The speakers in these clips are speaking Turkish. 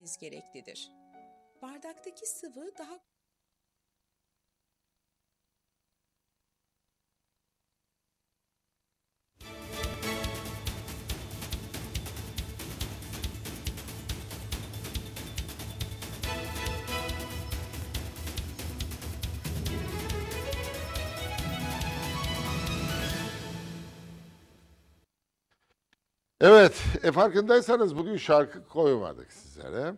gereklidir. Bardaktaki sıvı daha Evet, farkındaysanız bugün şarkı koymadık sizlere.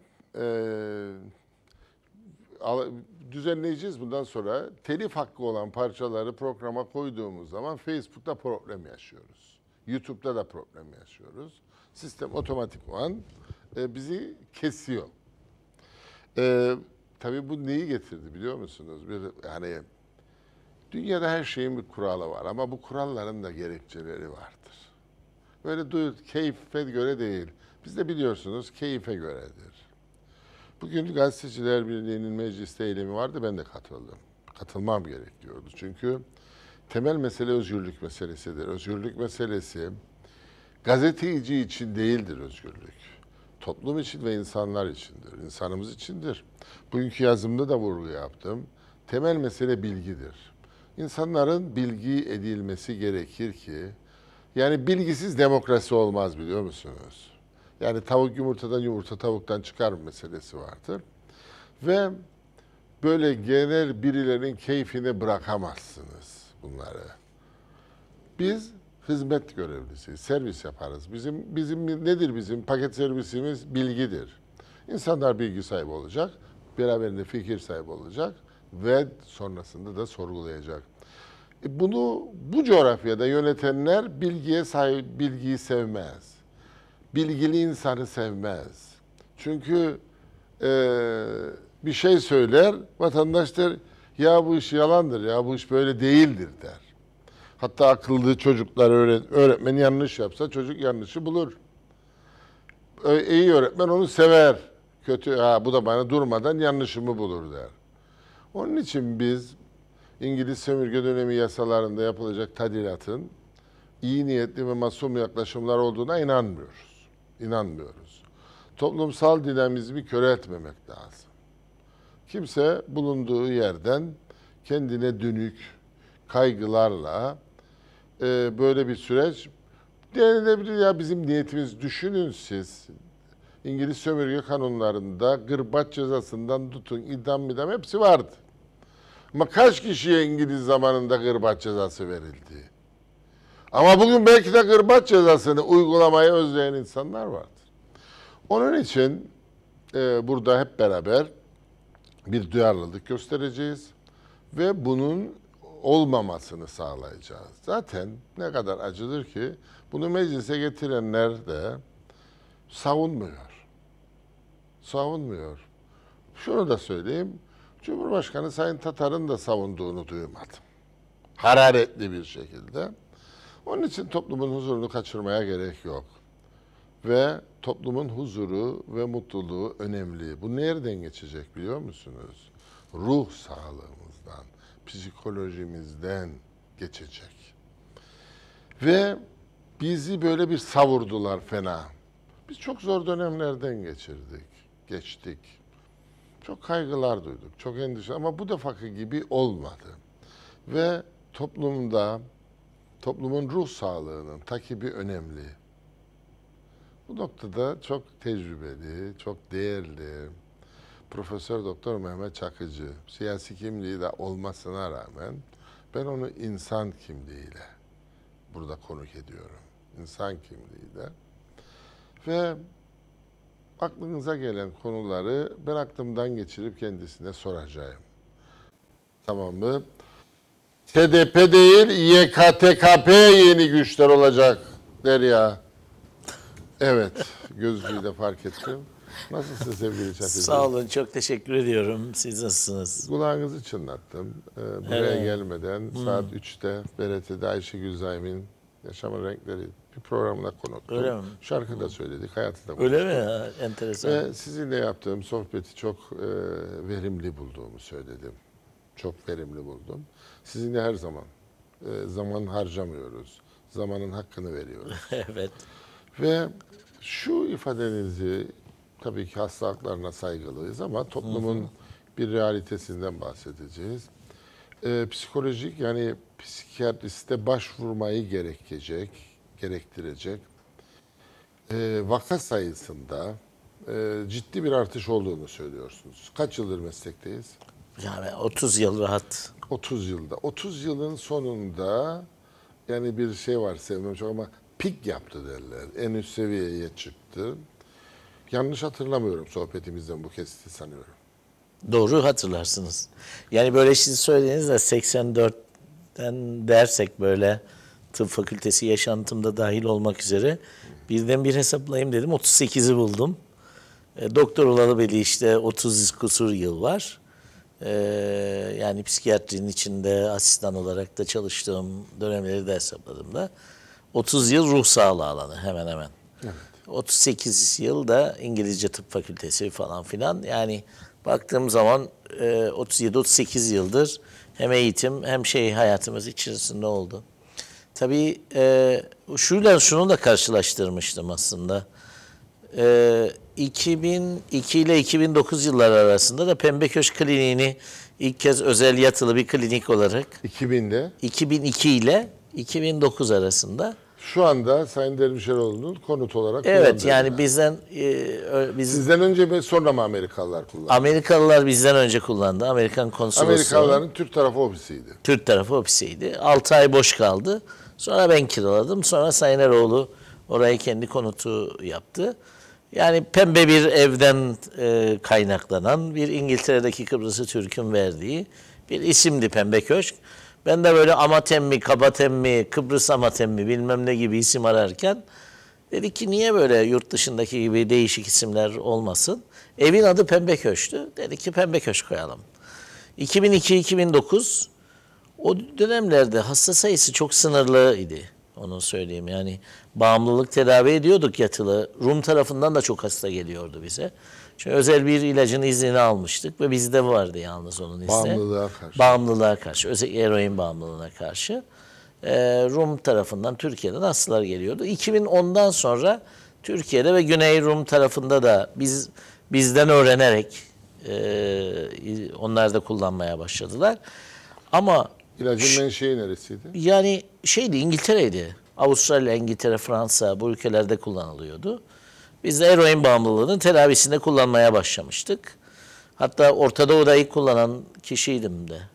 Düzenleyeceğiz bundan sonra. Telif hakkı olan parçaları programa koyduğumuz zaman Facebook'ta problem yaşıyoruz. YouTube'da da problem yaşıyoruz. Sistem otomatikman bizi kesiyor. Tabii bu neyi getirdi biliyor musunuz? Yani dünyada her şeyin bir kuralı var ama bu kuralların da gerekçeleri vardır. Böyle keyfe göre değil. Biz de biliyorsunuz keyfe göredir. Bugün Gazeteciler Birliği'nin mecliste eylemi vardı, ben de katıldım. Katılmam gerekiyordu çünkü temel mesele özgürlük meselesidir. Özgürlük meselesi gazeteci için değildir özgürlük. Toplum için ve insanlar içindir, insanımız içindir. Bugünkü yazımda da vurgu yaptım. Temel mesele bilgidir. İnsanların bilgi edilmesi gerekir ki, yani bilgisiz demokrasi olmaz biliyor musunuz? Yani tavuk yumurtadan, yumurta tavuktan çıkar meselesi vardır. Ve böyle genel birilerinin keyfine bırakamazsınız bunları. Biz hizmet görevlisiyiz, servis yaparız. Bizim paket servisimiz bilgidir. İnsanlar bilgi sahibi olacak, beraberinde fikir sahibi olacak ve sonrasında da sorgulayacak. Bu coğrafyada yönetenler bilgiyi sevmez. Bilgili insanı sevmez. Çünkü bir şey söyler, vatandaş der, ya bu iş yalandır, ya bu iş böyle değildir der. Hatta akıllı çocuklar öğretmen yanlış yapsa çocuk yanlışı bulur. İyi öğretmen onu sever. Kötü, bu da bana durmadan yanlışımı bulur der. Onun için biz İngiliz sömürge dönemi yasalarında yapılacak tadilatın iyi niyetli ve masum yaklaşımlar olduğuna inanmıyoruz. Toplumsal dinamizmi köre etmemek lazım. Kimse bulunduğu yerden kendine dönük kaygılarla böyle bir süreç denilebilir. Ya bizim niyetimiz, düşünün siz. İngiliz sömürge kanunlarında gırbaç cezasından tutun idam hepsi vardı. Ama kaç kişiye İngiliz zamanında gırbaç cezası verildi? Ama bugün belki de gırbaç cezasını uygulamayı özleyen insanlar vardır. Onun için burada hep beraber bir duyarlılık göstereceğiz ve bunun olmamasını sağlayacağız. Zaten ne kadar acıdır ki bunu meclise getirenler de savunmuyor. Şunu da söyleyeyim, Cumhurbaşkanı Sayın Tatar'ın da savunduğunu duymadım. Hararetli bir şekilde. Onun için toplumun huzurunu kaçırmaya gerek yok. Ve toplumun huzuru ve mutluluğu önemli. Bu nereden geçecek biliyor musunuz? Ruh sağlığımızdan, psikolojimizden geçecek. Ve bizi böyle bir savurdular fena. Biz çok zor dönemlerden geçtik. Çok kaygılar duyduk, çok endişe ama bu defaki gibi olmadı. Ve toplumun ruh sağlığının takibi önemli. Bu noktada çok tecrübeli, çok değerli Profesör Doktor Mehmet Çakıcı, siyasi kimliği de olmasına rağmen ben onu insan kimliğiyle burada konuk ediyorum. İnsan kimliğiyle. Ve aklınıza gelen konuları ben aklımdan geçirip kendisine soracağım. Tamam mı? TDP değil, YKTKP yeni güçler olacak der ya. Evet, gözlüğü de fark ettim. Nasılsın sevgili Çakıcı? Sağ olun, çok teşekkür ediyorum. Siz nasılsınız? Kulağınızı çınlattım. Buraya gelmeden saat 3'te BRT'de Ayşegül Zayim'in Yaşamın Renkleri bir programına konuktum. Öyle mi? Şarkı da söyledik, hayatı da konuştuk. Öyle mi ya? Enteresan. Ve sizinle yaptığım sohbeti çok verimli bulduğumu söyledim. Çok verimli buldum. Sizinle her zaman harcamıyoruz. Zamanın hakkını veriyoruz. Evet. Ve şu ifadenizi tabii ki hastalıklarına saygılıyız ama toplumun bir realitesinden bahsedeceğiz. Psikolojik yani psikiyatriste başvurmayı gerektirecek vaka sayısında ciddi bir artış olduğunu söylüyorsunuz. Kaç yıldır meslekteyiz? Yani 30 yıl rahat. 30 yılda. 30 yılın sonunda yani bir şey var sevmem çok ama pik yaptı derler. En üst seviyeye çıktı. Yanlış hatırlamıyorum sohbetimizden bu kesiti sanıyorum. Doğru hatırlarsınız. Yani böyle siz söylediğinizde 84'ten dersek böyle tıp fakültesi yaşantımda dahil olmak üzere birden bir hesaplayayım dedim. 38'i buldum. Doktor olalı beri işte 30 kusur yıl var. Yani psikiyatrinin içinde asistan olarak da çalıştığım dönemleri de hesapladığımda 30 yıl ruh sağlığı alanı hemen hemen. Evet. 38 yıl da İngilizce tıp fakültesi falan filan. Yani baktığım zaman 37-38 yıldır hem eğitim hem hayatımız içerisinde oldu. Tabii şunu da karşılaştırmıştım aslında. 2002 ile 2009 yılları arasında da Pembe Köşk Kliniğini ilk kez özel yatılı bir klinik olarak 2000'de 2002 ile 2009 arasında. şu anda Sayın Dervişeroğlu'nun konut olarak Evet kullandığı yani bina. Sizden önce mi sonra mı Amerikalılar kullandı? Amerikalılar bizden önce kullandı. Amerikan konsolosluğu. Amerikalıların Türk tarafı ofisiydi. Türk tarafı ofisiydi. 6 ay boş kaldı. Sonra ben kiraladım. Sonra Sayın Eroğlu orayı kendi konutu yaptı. Yani pembe bir evden kaynaklanan bir İngiltere'deki Kıbrıs'ı Türk'ün verdiği bir isimdi Pembe Köşk. Ben de böyle Amatem mi, Kabatem mi, Kıbrıs Amatem mi bilmem ne gibi isim ararken dedik ki niye böyle yurt dışındaki gibi değişik isimler olmasın? Evin adı Pembe Köşk'tü. Dedik ki Pembe Köşk koyalım. 2002-2009 o dönemlerde hasta sayısı çok sınırlıydı. Onu söyleyeyim yani bağımlılık tedavi ediyorduk yatılı. Rum tarafından da çok hasta geliyordu bize. Çünkü özel bir ilacın iznini almıştık ve bizde vardı yalnız onun izni. Bağımlılığa karşı. Bağımlılığa karşı, özellikle eroin bağımlılığına karşı. Rum tarafından, Türkiye'den hastalar geliyordu. 2010'dan sonra Türkiye'de ve Güney Rum tarafında da bizden öğrenerek onlar da kullanmaya başladılar. Ama İlacın menşei neresiydi? yani İngiltere'ydi. Avustralya, İngiltere, Fransa bu ülkelerde kullanılıyordu. Biz de eroin bağımlılığının tedavisinde kullanmaya başlamıştık. Hatta Orta Doğu'da ilk kullanan kişiydim de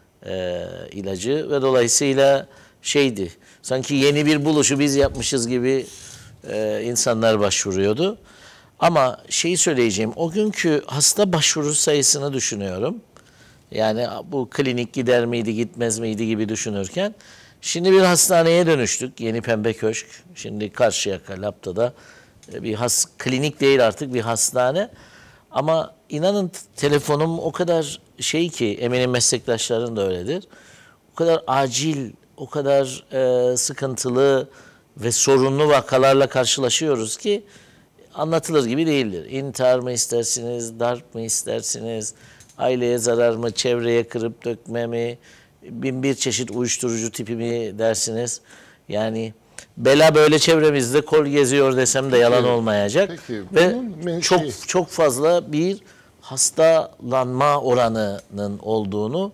ilacı ve dolayısıyla sanki yeni bir buluşu biz yapmışız gibi insanlar başvuruyordu. Ama söyleyeceğim, o günkü hasta başvuru sayısını düşünüyorum. Yani bu klinik gider miydi gitmez miydi gibi düşünürken şimdi bir hastaneye dönüştük. Yeni Pembe Köşk. Şimdi Karşıyaka, Lapta'da bir klinik değil artık bir hastane. Ama inanın telefonum o kadar ki eminim meslektaşların da öyledir. O kadar acil, o kadar sıkıntılı ve sorunlu vakalarla karşılaşıyoruz ki anlatılır gibi değildir. İntihar mı istersiniz, darp mı istersiniz, aileye zarar mı, çevreye kırıp dökme mi, bin bir çeşit uyuşturucu tipi mi dersiniz. Yani bela böyle çevremizde kol geziyor desem de yalan olmayacak. Peki, ve bunun çok fazla bir hastalanma oranının olduğunu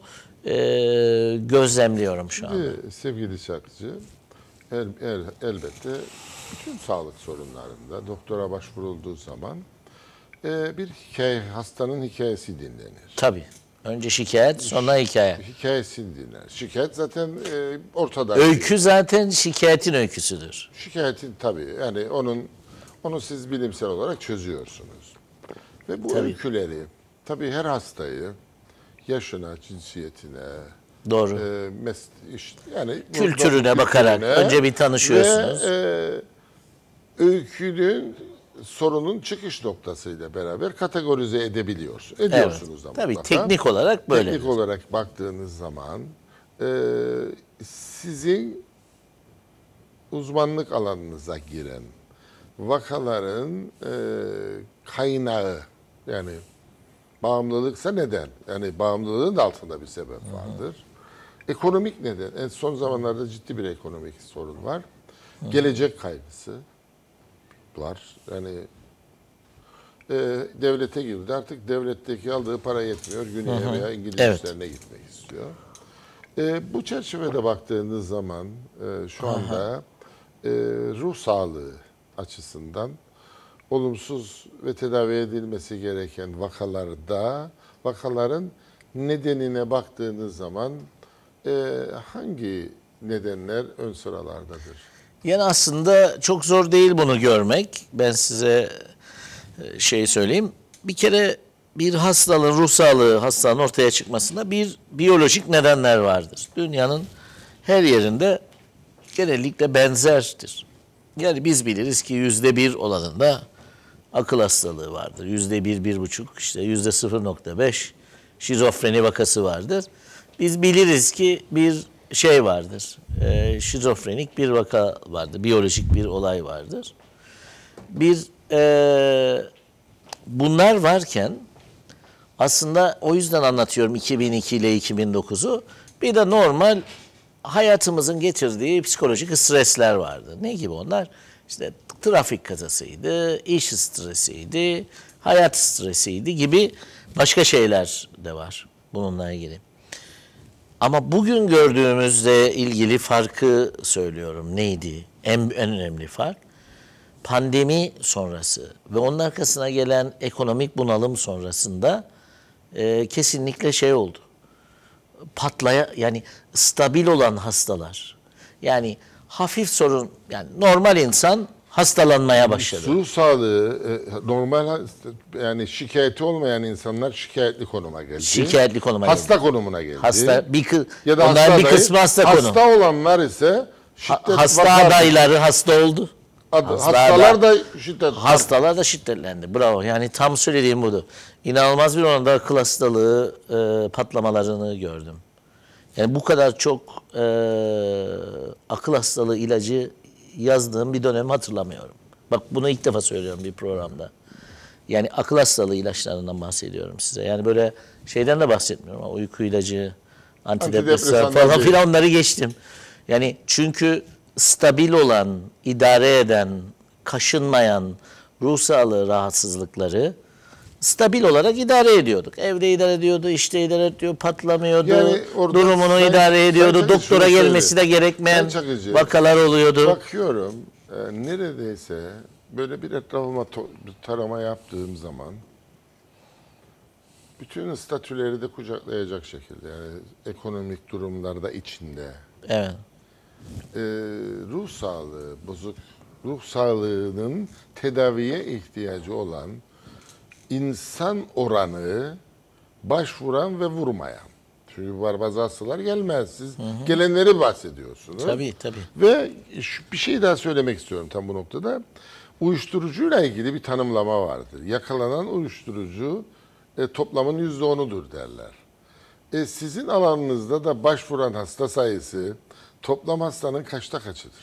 gözlemliyorum şu anda. Sevgili Çakıcı, elbette bütün sağlık sorunlarında doktora başvurulduğu zaman bir hastanın hikayesi dinlenir. Tabii. Önce şikayet, sonra hikaye. Hikayesini dinler. Şikayet zaten ortada. Öykü zaten şikayetin öyküsüdür. Şikayetin tabii yani onu siz bilimsel olarak çözüyorsunuz. Ve bu öyküleri tabii her hastayı yaşına, cinsiyetine, doğru. Yani kültürüne bakarak önce bir tanışıyorsunuz. Ve öykünün sorunun çıkış noktasıyla beraber kategorize ediyorsunuz da tabii mutlaka. teknik olarak böyle. Teknik olarak baktığınız zaman sizin uzmanlık alanınıza giren vakaların kaynağı yani bağımlılıksa neden? Yani bağımlılığın da altında bir sebep vardır. Ekonomik neden? Son zamanlarda ciddi bir ekonomik sorun var. Gelecek kaygısı var. Yani devlete girdi. Artık devletteki aldığı para yetmiyor. Güney'e veya İngiliz işlerine gitmek istiyor. Bu çerçevede baktığınız zaman şu anda ruh sağlığı açısından olumsuz ve tedavi edilmesi gereken vakaların nedenine baktığınız zaman hangi nedenler ön sıralardadır? Yani aslında çok zor değil bunu görmek. Ben size söyleyeyim. Bir kere bir hastalığın, ruh sağlığı hastalığın ortaya çıkmasında bir biyolojik nedenler vardır. Dünyanın her yerinde genellikle benzerdir. Yani biz biliriz ki %1 olanında akıl hastalığı vardır. %1, 1,5, işte %0,5 şizofreni vakası vardır. Biz biliriz ki bir vardır. Şizofrenik bir vaka vardır. Biyolojik bir olay vardır. Bunlar varken aslında o yüzden anlatıyorum 2002 ile 2009'u. Bir de normal hayatımızın getirdiği psikolojik stresler vardı. Ne gibi onlar? İşte trafik kazasıydı, iş stresiydi, hayat stresiydi gibi başka şeyler de var bununla ilgili. Ama bugün gördüğümüzle ilgili farkı söylüyorum. Neydi? En önemli fark pandemi sonrası ve onun arkasına gelen ekonomik bunalım sonrasında kesinlikle oldu. Yani stabil olan hastalar. Yani hafif sorun, yani normal insan hastalanmaya başladı. Ruh sağlığı normal, yani şikayeti olmayan insanlar şikayetli konuma geldi. Şikayetli konuma geldi. Hasta konumuna geldi. Ya da onların bir kısmı hasta konu. Hasta olanlar ise hasta adayları hasta oldu. Hastalar da şiddet. Hastalar da şiddetlendi. Bravo. Yani tam söylediğim budur. İnanılmaz bir oranda akıl hastalığı patlamalarını gördüm. Yani bu kadar çok akıl hastalığı ilacı yazdığım bir dönemi hatırlamıyorum. Bak bunu ilk defa söylüyorum bir programda. Yani akıl hastalığı ilaçlarından bahsediyorum size. Yani böyle şeyden de bahsetmiyorum ama uyku ilacı, antidepresan falan filan onları geçtim. Yani çünkü stabil olan, idare eden, kaşınmayan ruh sağlığı rahatsızlıkları stabil olarak idare ediyorduk. Evde idare ediyordu, işte idare ediyor, patlamıyordu, yani durumunu idare ediyordu. Doktora gelmesi de gerekmeyen vakalar oluyordu. Bakıyorum, neredeyse böyle bir etrafıma tarama yaptığım zaman bütün statüleri de kucaklayacak şekilde, yani ekonomik durumlarda içinde. Evet. Ruh sağlığı bozuk, ruh sağlığının tedaviye ihtiyacı olan insan oranı başvuran ve vurmayan. Çünkü bazı hastalar gelmez. Siz gelenleri bahsediyorsunuz. Tabii. Ve bir şey daha söylemek istiyorum tam bu noktada. Uyuşturucuyla ilgili bir tanımlama vardır. Yakalanan uyuşturucu toplamın %10'udur derler. Sizin alanınızda da başvuran hasta sayısı toplam hastanın kaçta kaçıdır?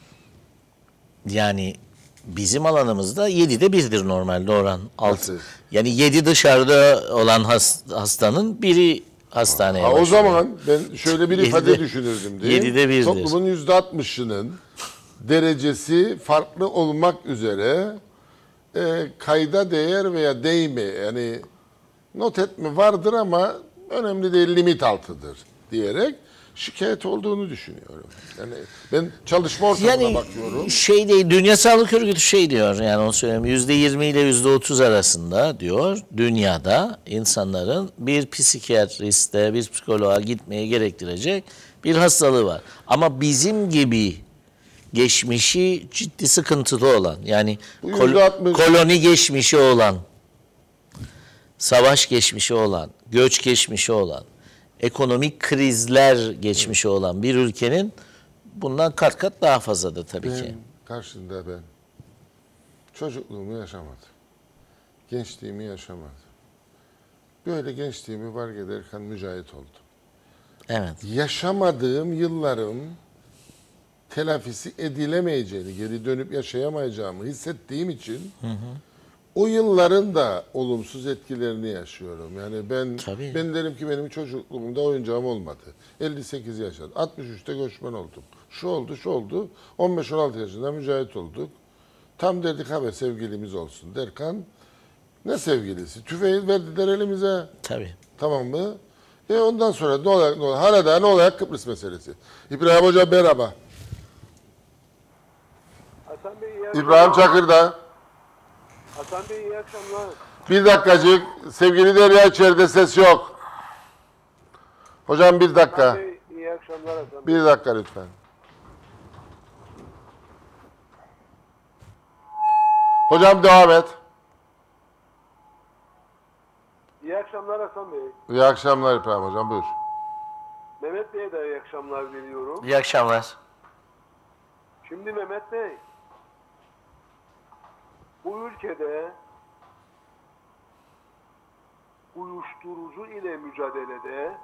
Yani bizim alanımızda 7'de 1'dir normalde oran. Yani 7 dışarıda olan hastanın biri hastaneye o zaman ben şöyle bir ifade düşünürdüm diye. 7'de 1'dir. Toplumun %60'ının derecesi farklı olmak üzere kayda değer veya değme, yani not etme vardır ama önemli değil, limit altıdır diyerek şikayet olduğunu düşünüyorum. Yani ben çalışma ortamına bakıyorum. Değil, Dünya Sağlık Örgütü diyor, yani onu söyleyeyim, %20 ile %30 arasında diyor, dünyada insanların bir psikiyatriste, bir psikoloğa gitmeye gerektirecek bir hastalığı var. Ama bizim gibi geçmişi ciddi sıkıntılı olan, yani koloni geçmişi olan, savaş geçmişi olan, göç geçmişi olan, ekonomik krizler geçmişi olan bir ülkenin bundan kat kat daha fazladır tabii ki. Karşında ben çocukluğumu yaşamadım. Gençliğimi yaşamadım. Böyle gençliğimi var ederken mücahit oldum. Evet. Yaşamadığım yıllarım telafisi edilemeyeceğini, geri dönüp yaşayamayacağımı hissettiğim için o yılların da olumsuz etkilerini yaşıyorum. Yani ben derim ki benim çocukluğumda oyuncağım olmadı. 58 yaşında, 63'te göçmen oldum. Şu oldu. 15-16 yaşında mücahit olduk. Tam dedik sevgilimiz olsun derken Ne sevgilisi? Tüfeği verdiler elimize. Tabii. Tamam mı? Ondan sonra ne olacak? Hala daha ne olacak Kıbrıs meselesi? İbrahim Hoca merhaba. Hasan Bey iyi akşamlar. İbrahim Çakır'da. Hasan Bey iyi akşamlar. Bir dakikacık. Sevgili Derya içeride ses yok. Hocam bir dakika. Hasan Bey iyi akşamlar Hasan Bey. Bir dakika lütfen. Hocam devam et. İyi akşamlar Hasan Bey. İyi akşamlar İbrahim Hocam buyur. Mehmet Bey'e de iyi akşamlar diliyorum. İyi akşamlar. Şimdi Mehmet Bey, bu ülkede uyuşturucu ile mücadelede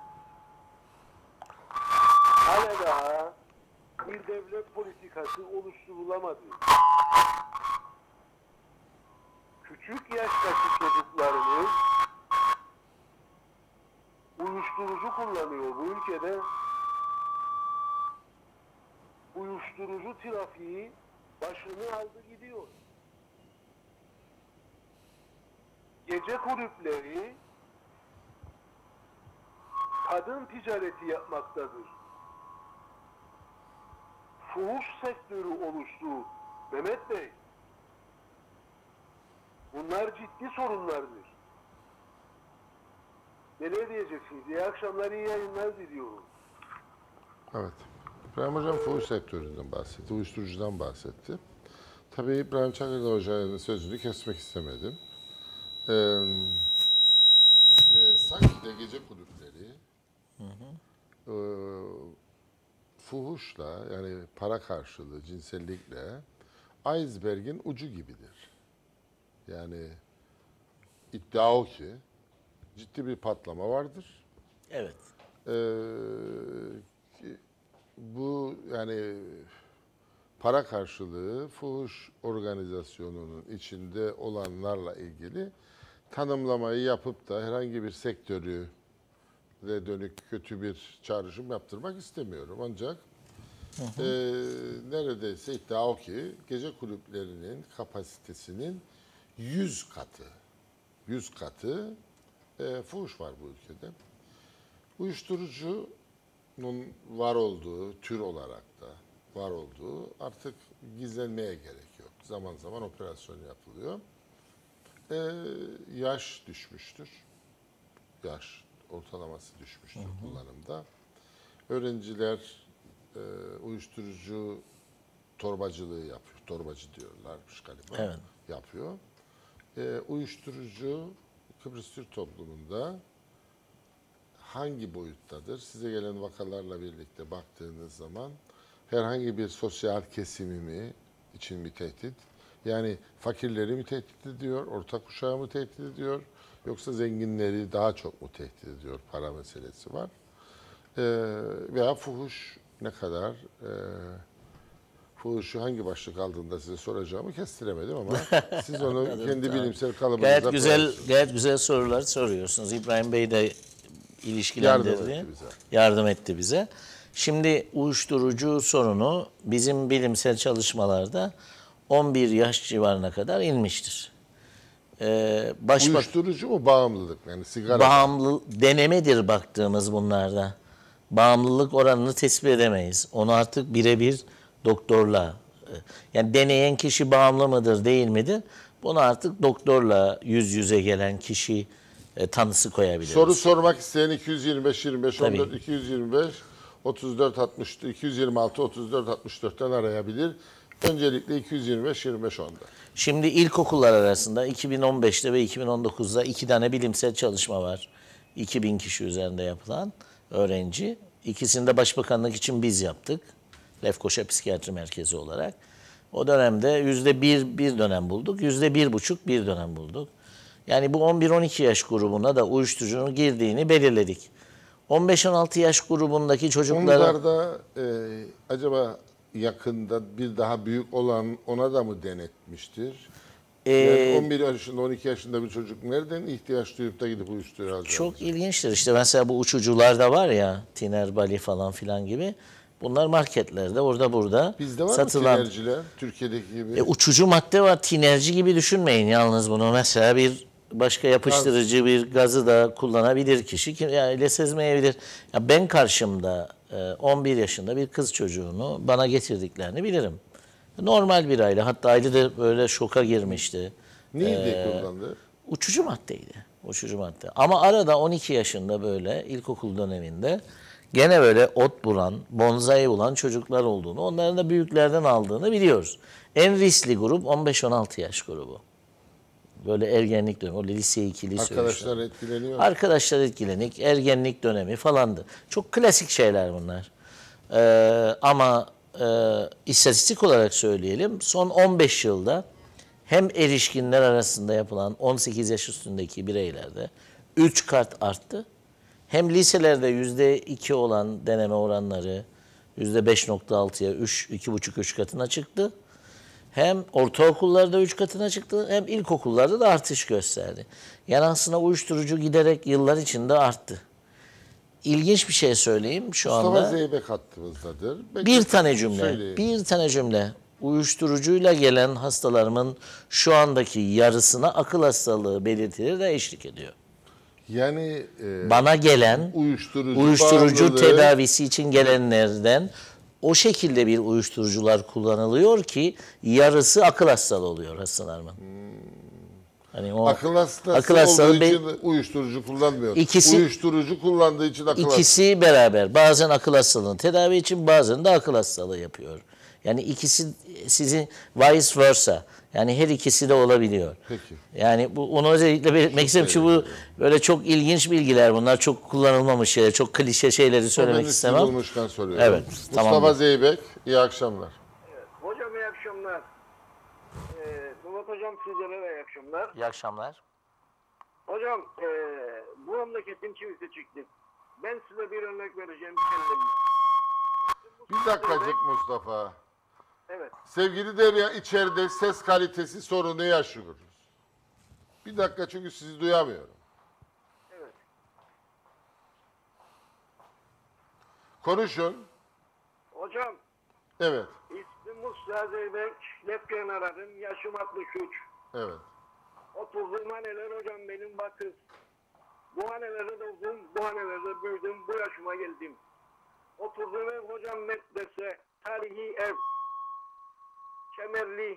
hala daha bir devlet politikası oluşturulamadı. Küçük yaştaki çocuklarımız uyuşturucu kullanıyor bu ülkede. Uyuşturucu trafiği başını aldı gidiyor. Gece kulüpleri kadın ticareti yapmaktadır. Fuhuş sektörü oluştu. Mehmet Bey, bunlar ciddi sorunlardır. Neler diyeceksiniz? İyi akşamlar, iyi yayınlar diliyorum. Evet. İbrahim Hocam fuhuş sektöründen bahsetti, uyuşturucudan bahsetti. Tabii İbrahim Çakır'da Hoca'nın sözünü kesmek istemedim. Sanki de gece kulüpleri fuhuşla yani para karşılığı cinsellikle iceberg'in ucu gibidir. Yani iddia o ki ciddi bir patlama vardır. Evet. Bu yani para karşılığı fuhuş organizasyonunun içinde olanlarla ilgili tanımlamayı yapıp da herhangi bir sektörü de dönük kötü bir çağrışım yaptırmak istemiyorum. Ancak neredeyse iddia o ki gece kulüplerinin kapasitesinin 100 katı fuhuş var bu ülkede. Uyuşturucunun var olduğu, tür olarak da var olduğu artık gizlenmeye gerek yok. Zaman zaman operasyon yapılıyor. Yaş düşmüştür. Yaş ortalaması düşmüştür kullanımda. Öğrenciler uyuşturucu torbacılığı yapıyor. Torbacı diyorlarmış galiba. Evet. Yapıyor. Uyuşturucu Kıbrıs Türk toplumunda hangi boyuttadır? Size gelen vakalarla birlikte baktığınız zaman herhangi bir sosyal kesimi için bir tehdit? Yani fakirleri mi tehdit ediyor, orta kuşağı mı tehdit ediyor, yoksa zenginleri daha çok mu tehdit ediyor? Para meselesi var. Veya fuhuş ne kadar? Fuhuşu hangi başlık aldığında size soracağımı kestiremedim ama siz onu kendi bilimsel kalıbınıza Gayet güzel sorular soruyorsunuz. İbrahim Bey de ilişkilendirdi. Yardım etti bize. Şimdi uyuşturucu sorunu bizim bilimsel çalışmalarda 11 yaş civarına kadar inmiştir. Uyuşturucu mu bağımlılık? Yani sigara. Bağımlı denemedir baktığımız bunlarda. Bağımlılık oranını tespit edemeyiz. Onu artık birebir doktorla, yani deneyen kişi bağımlı mıdır değil midir? Bunu artık doktorla yüz yüze gelen kişi tanısı koyabiliriz. Soru sormak isteyen 225 25 Tabii. 14 225 34 60 226 34 64'ten arayabilir. Öncelikle 225 25 10'da. Şimdi ilkokullar arasında 2015'te ve 2019'da 2 tane bilimsel çalışma var. 2000 kişi üzerinde yapılan öğrenci. İkisini de başbakanlık için biz yaptık. Lefkoşa Psikiyatri Merkezi olarak. O dönemde %1 bir dönem bulduk. %1,5 bir dönem bulduk. Yani bu 11-12 yaş grubuna da uyuşturucunun girdiğini belirledik. 15-16 yaş grubundaki çocuklara... Onlarda acaba yakında bir daha büyük olan ona da mı denetmiştir? Yani 11 yaşında, 12 yaşında bir çocuk nereden ihtiyaç duyup da gidip uyuşturucu alacak? Çok ilginçtir. İşte mesela bu uçucular da var ya, Tiner, Bali falan filan gibi. Bunlar marketlerde, orada burada Bizde var satılan... mı tinerciler? Türkiye'deki gibi. Uçucu madde var. Tinerci gibi düşünmeyin yalnız bunu. Mesela bir başka yapıştırıcı bir gazı da kullanabilir kişi. Yani ile sezmeyebilir. Ya ben karşımda 11 yaşında bir kız çocuğunu bana getirdiklerini bilirim. Normal bir aile. Hatta aile de böyle şoka girmişti. Neydi kullandı? Uçucu maddeydi. Uçucu madde. Ama arada 12 yaşında böyle ilkokul döneminde gene böyle ot bulan, bonsai bulan çocuklar olduğunu, onların da büyüklerden aldığını biliyoruz. En riskli grup 15-16 yaş grubu. Böyle ergenlik dönemi, o lise 2, lise 3. Arkadaşlar etkileniyor. Arkadaşlar etkilenik, ergenlik dönemi falandı. Çok klasik şeyler bunlar. Ama istatistik olarak söyleyelim, son 15 yılda hem erişkinler arasında yapılan 18 yaş üstündeki bireylerde 3 kat arttı. Hem liselerde %2 olan deneme oranları %5.6'ya 2,5-3 katına çıktı. Hem ortaokullarda 3 katına çıktı, hem ilkokullarda da artış gösterdi. Yani aslında uyuşturucu giderek yıllar içinde arttı. İlginç bir şey söyleyeyim şu Mustafa anda. Zeybek hattımızdadır. Bir tane cümle, Söyleyin. bir tane cümle. Uyuşturucuyla gelen hastalarımın şu andaki yarısına akıl hastalığı belirtileri de eşlik ediyor. Yani Bana gelen uyuşturucu bağımlılığı- tedavisi için gelenlerden o şekilde bir uyuşturucular kullanılıyor ki yarısı akıl hastalığı oluyor hastalarımın. Hani o akıl hastası akıl hastalığı olduğu için uyuşturucu kullanmıyor. İkisi- Uyuşturucu kullandığı için akıl hastası. İkisi beraber. Bazen akıl hastalığını tedavi için, bazen de akıl hastalığı yapıyor. Yani ikisi sizin vice versa. Yani her ikisi de olabiliyor. Peki. Yani onu özellikle belirtmek istedim. Çünkü bu böyle çok ilginç bilgiler bunlar. Çok kullanılmamış şeyler, çok klişe şeyleri söylemek Ben istemem. bulmuşken soruyorum. Evet, Mustafa tamamdır. Zeybek, iyi akşamlar. Hocam iyi akşamlar. Murat hocam sizlere de iyi akşamlar. İyi akşamlar. Hocam bu memleketin çivisi çıktı. Ben size bir örnek vereceğim kendimden. Bir dakikacık Mustafa. Evet. Sevgili Derya, içeride ses kalitesi sorunu yaşıyoruz. Bir dakika, çünkü sizi duyamıyorum. Evet. Konuşun. Hocam Evet, ismim Mustafa Zeybek. Lefken aradım. Yaşım 63. evet. Oturduğum haneler hocam benim vakıf. Bu hanelerde doğdum, bu hanelerde büyüdüm, bu yaşıma geldim. Oturduğum ev hocam medrese, tarihi ev. Kemerli.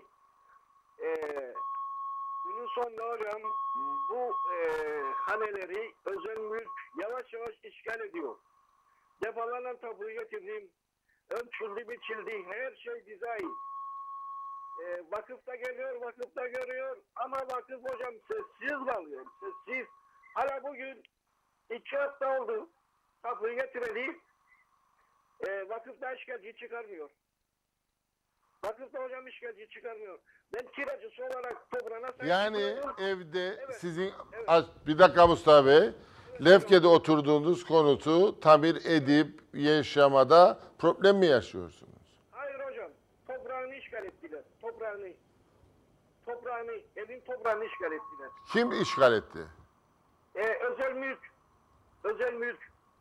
Günün sonunda hocam bu haneleri özel mülk yavaş yavaş işgal ediyor. Defalarla tapuyu getirdim. Ölçüldü, biçildi. Her şey bize ait. Vakıfta geliyor, vakıfta görüyor. Ama vakıf hocam sessiz kalıyor. Sessiz. Hala bugün 2 hafta oldu. Tapuyu getireli. Vakıfta işgalci çıkarmıyor. Vakıfta hocam işgalci çıkarmıyor. Ben kiracısı olarak toprağına sahip Yani çıkıyorum. evde Evet, sizin... evet. Bir dakika Mustafa Bey. Lefke'de oturduğunuz konutu tamir edip yaşamada problem mi yaşıyorsunuz? Hayır hocam. Toprağını işgal ettiler. Toprağını, evin toprağını işgal ettiler. Kim işgal etti? Özel mülk. Özel mülk.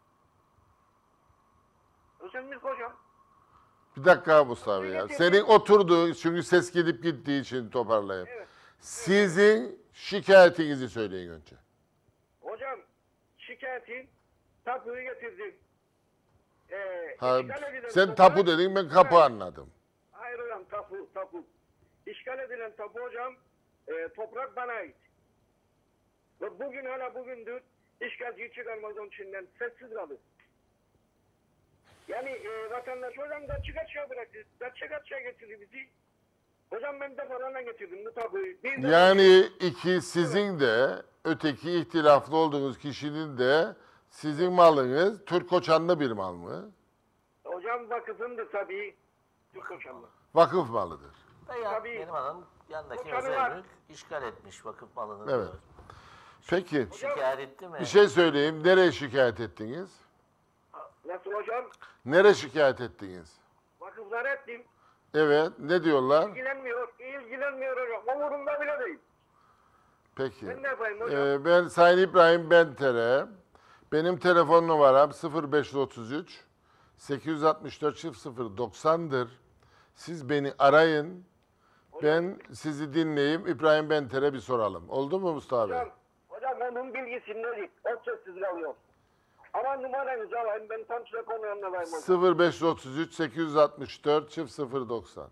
Özel mülk hocam. Bir dakika Mustafa ya. Senin oturduğun, çünkü ses gidip gittiği için toparlayayım. Evet. Sizin şikayetinizi söyleyin önce. Hocam şikayetin tapuyu getirdim. Ha, İşgal edilen sen toprak- tapu dedin, ben kapı Hayır. anladım. Hayır hocam tapu. İşgal edilen tapu hocam toprak bana ait. Ve bugün hala bugündür işgalciyi çıkarmaz içinden sessiz kalır. Yani vatandaş hocam kaçı kaçıya bıraktı. Kaçı kaçıya getirdi bizi. Hocam ben de paranla getirdim bu tapuyu. Bir de- Yani iki, sizin de öteki ihtilaflı olduğunuz kişinin de sizin malınız Türk Koçanlı bir mal mı? Hocam vakıfındır tabii. Türk Koçanlı. Vakıf malıdır. Tabii. Benim hanım yandaki Boşanı özel var. mülk işgal etmiş vakıf malını. Evet. Peki, Şikayet etti mi? bir şey söyleyeyim. Nereye şikayet ettiniz? Nasıl hocam? Nereye şikayet ettiniz? Vakıflar ettim. Evet, ne diyorlar? İlgilenmiyor hocam. Umurumda bile değil. Peki. Ben ne yapayım hocam? Ben Sayın İbrahim Bentere. Benim telefon numaram 0533 864 0090'dır. Siz beni arayın. Ben sizi dinleyeyim. İbrahim Bentere bir soralım. Oldu mu Mustafa Bey? Hocam Onun bilgisini verdik. O sessiz kalıyor. Ama numaranızı alayım. Ben tam size konu anlayayım hocam. 0533 864 0090.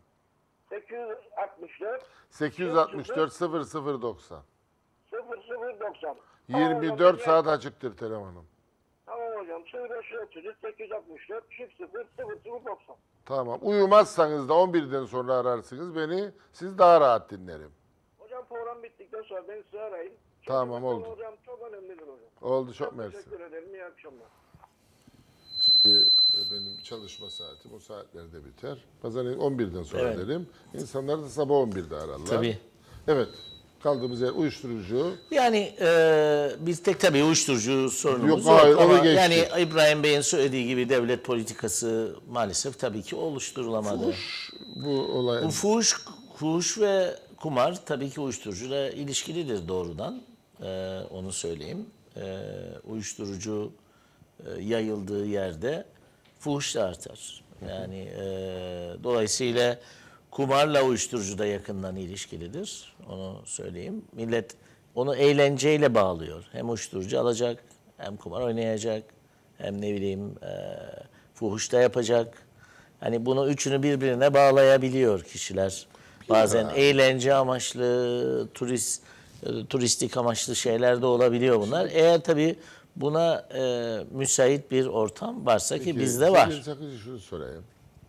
864 864 0090. 0090. 24 saat açıktır telefonum. Tamam hocam. 0533 864 0090. Tamam. Uyumazsanız da 11'den sonra ararsınız beni. Siz daha rahat dinlerim. Hocam program bittikten sonra ben sizi arayayım. Tamam, oldu. Hocam çok önemlidir hocam. Oldu, çok mersi. Teşekkür ederim. İyi akşamlar. Şimdi benim çalışma saatim o saatlerde biter. Bazen 11'den sonra Evet. derim. İnsanlar da sabah 11'de ararlar. Tabii. Evet. Kaldığımız yer uyuşturucu. Yani biz tek tabii uyuşturucu sorunumuz Yok, hayır, yok onu ama geçtik. yani İbrahim Bey'in söylediği gibi devlet politikası maalesef tabii ki oluşturulamadı. Bu olay. Bu fuhuş ve kumar tabii ki uyuşturucuyla ilişkilidir doğrudan. Onu söyleyeyim. Uyuşturucu yayıldığı yerde fuhuş da artar. Yani dolayısıyla kumarla uyuşturucu da yakından ilişkilidir. Onu söyleyeyim. Millet onu eğlenceyle bağlıyor. Hem uyuşturucu alacak, hem kumar oynayacak, hem ne bileyim fuhuş da yapacak. Hani bunu üçünü birbirine bağlayabiliyor kişiler. Bazen eğlence amaçlı, turistik amaçlı şeyler de olabiliyor bunlar. Eğer tabii buna müsait bir ortam varsa ki bizde var. Şimdi sakın şunu sorayım.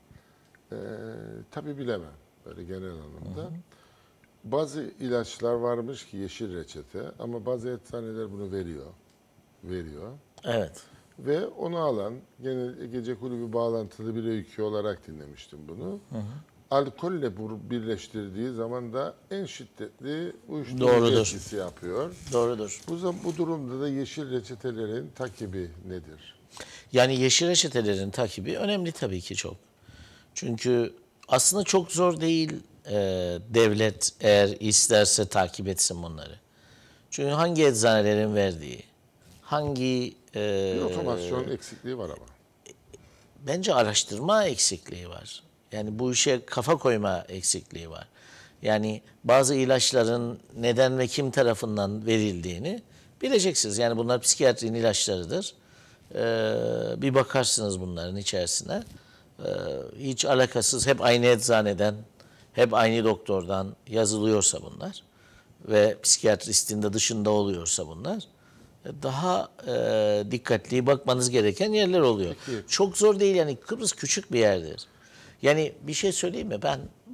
Tabii bilemem. Böyle genel anlamda. Bazı ilaçlar varmış ki yeşil reçete ama bazı eczaneler bunu veriyor. Evet. Ve onu alan, gece kulübü bağlantılı bir öykü olarak dinlemiştim bunu. Alkolle birleştirdiği zaman da en şiddetli uyuşturucu Doğrudur. etkisi yapıyor. Doğrudur. Bu durumda da yeşil reçetelerin takibi nedir? Yani yeşil reçetelerin takibi önemli tabii ki çok. Çünkü aslında çok zor değil devlet eğer isterse takip etsin bunları. Çünkü hangi eczanelerin verdiği, hangi Bir otomasyon eksikliği var ama. bence araştırma eksikliği var. Yani bu işe kafa koyma eksikliği var. Yani bazı ilaçların neden ve kim tarafından verildiğini bileceksiniz. Yani bunlar psikiyatrinin ilaçlarıdır. Bir bakarsınız bunların içerisine. Hiç alakasız hep aynı eczaneden, hep aynı doktordan yazılıyorsa bunlar ve psikiyatristin de dışında oluyorsa bunlar daha dikkatli bakmanız gereken yerler oluyor. Peki. Çok zor değil yani Kıbrıs küçük bir yerdir. Yani bir şey söyleyeyim mi?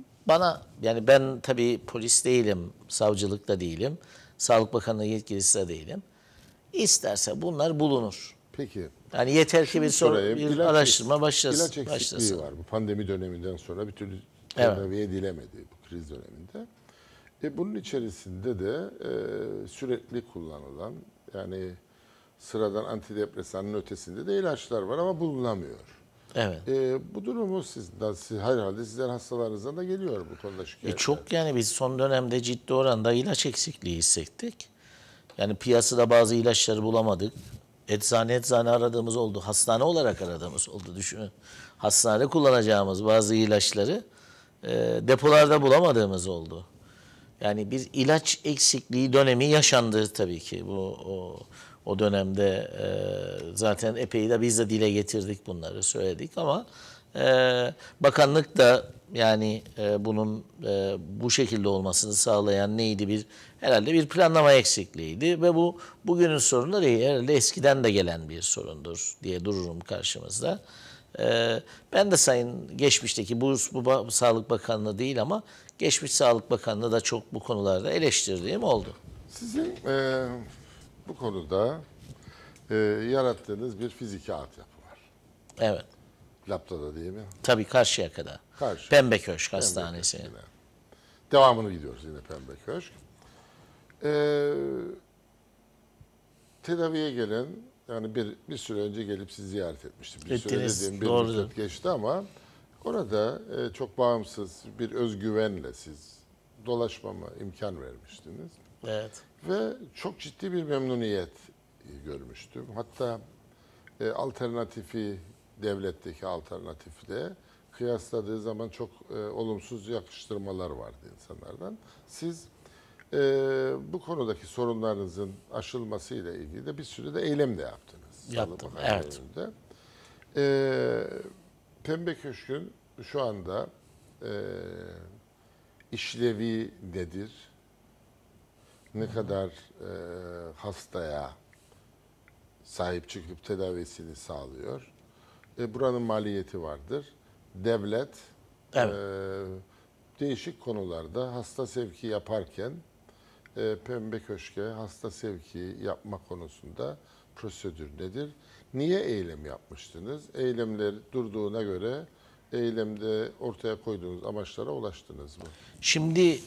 Ben tabii polis değilim, savcılık da değilim, Sağlık Bakanlığı yetkilisi de değilim. İsterse bunlar bulunur. Peki. Yani yeter ki bir sorayım. araştırma İlaç eksikliği başlasın. var. Bu pandemi döneminden sonra bir türlü tedavi edilemedi bu kriz döneminde. Bunun içerisinde de sürekli kullanılan yani sıradan antidepresanın ötesinde de ilaçlar var ama bulunamıyor. Evet. Bu durumu herhalde sizden hastalarınızdan da geliyor bu konuda şikayetler. Çok yani biz son dönemde ciddi oranda ilaç eksikliği hissettik. Yani piyasada bazı ilaçları bulamadık. Eczane aradığımız oldu. Hastane olarak aradığımız oldu. Düşünün. Hastanede kullanacağımız bazı ilaçları depolarda bulamadığımız oldu. Yani bir ilaç eksikliği dönemi yaşandı tabii ki. O dönemde zaten epey de biz de dile getirdik bunları söyledik ama bakanlık da yani bunun bu şekilde olmasını sağlayan neydi? Herhalde bir planlama eksikliğiydi ve bu bugünün sorunu değil. Herhalde eskiden de gelen bir sorundur diye dururum karşımızda. Ben de geçmişteki bu Sağlık Bakanlığı değil ama geçmiş Sağlık Bakanlığı da çok bu konularda eleştirdiğim oldu. Sizin bu konuda yarattığınız bir fiziki altyapı var. Evet. Laptada değil mi? Tabii Karşıyaka'da. Karşı. Pembeköşk Hastanesi. Pembeköşk yine. Devamını gidiyoruz yine Pembeköşk. Tedaviye gelen yani bir süre önce gelip sizi ziyaret etmiştim. Bir süre Ettiniz, dediğim bir doğrudur. müddet geçti ama orada çok bağımsız bir özgüvenle siz dolaşmama imkan vermiştiniz. Evet. Ve çok ciddi bir memnuniyet görmüştüm. Hatta devletteki alternatifle kıyasladığı zaman çok olumsuz yakıştırmalar vardı insanlardan. Siz Bu konudaki sorunlarınızın aşılmasıyla ilgili de bir sürü de eylem de yaptınız. Yaptım, Sağlık Bakanlığı evet. önünde. Pembe Köşk'ün şu anda işlevi nedir? Ne kadar hastaya sahip çıkıp tedavisini sağlıyor? Buranın maliyeti vardır. Devlet Evet. değişik konularda hasta sevki yaparken Pembe Köşk'e hasta sevki yapma konusunda prosedür nedir? Niye eylem yapmıştınız? Eylemler durduğuna göre eylemde ortaya koyduğunuz amaçlara ulaştınız mı? Şimdi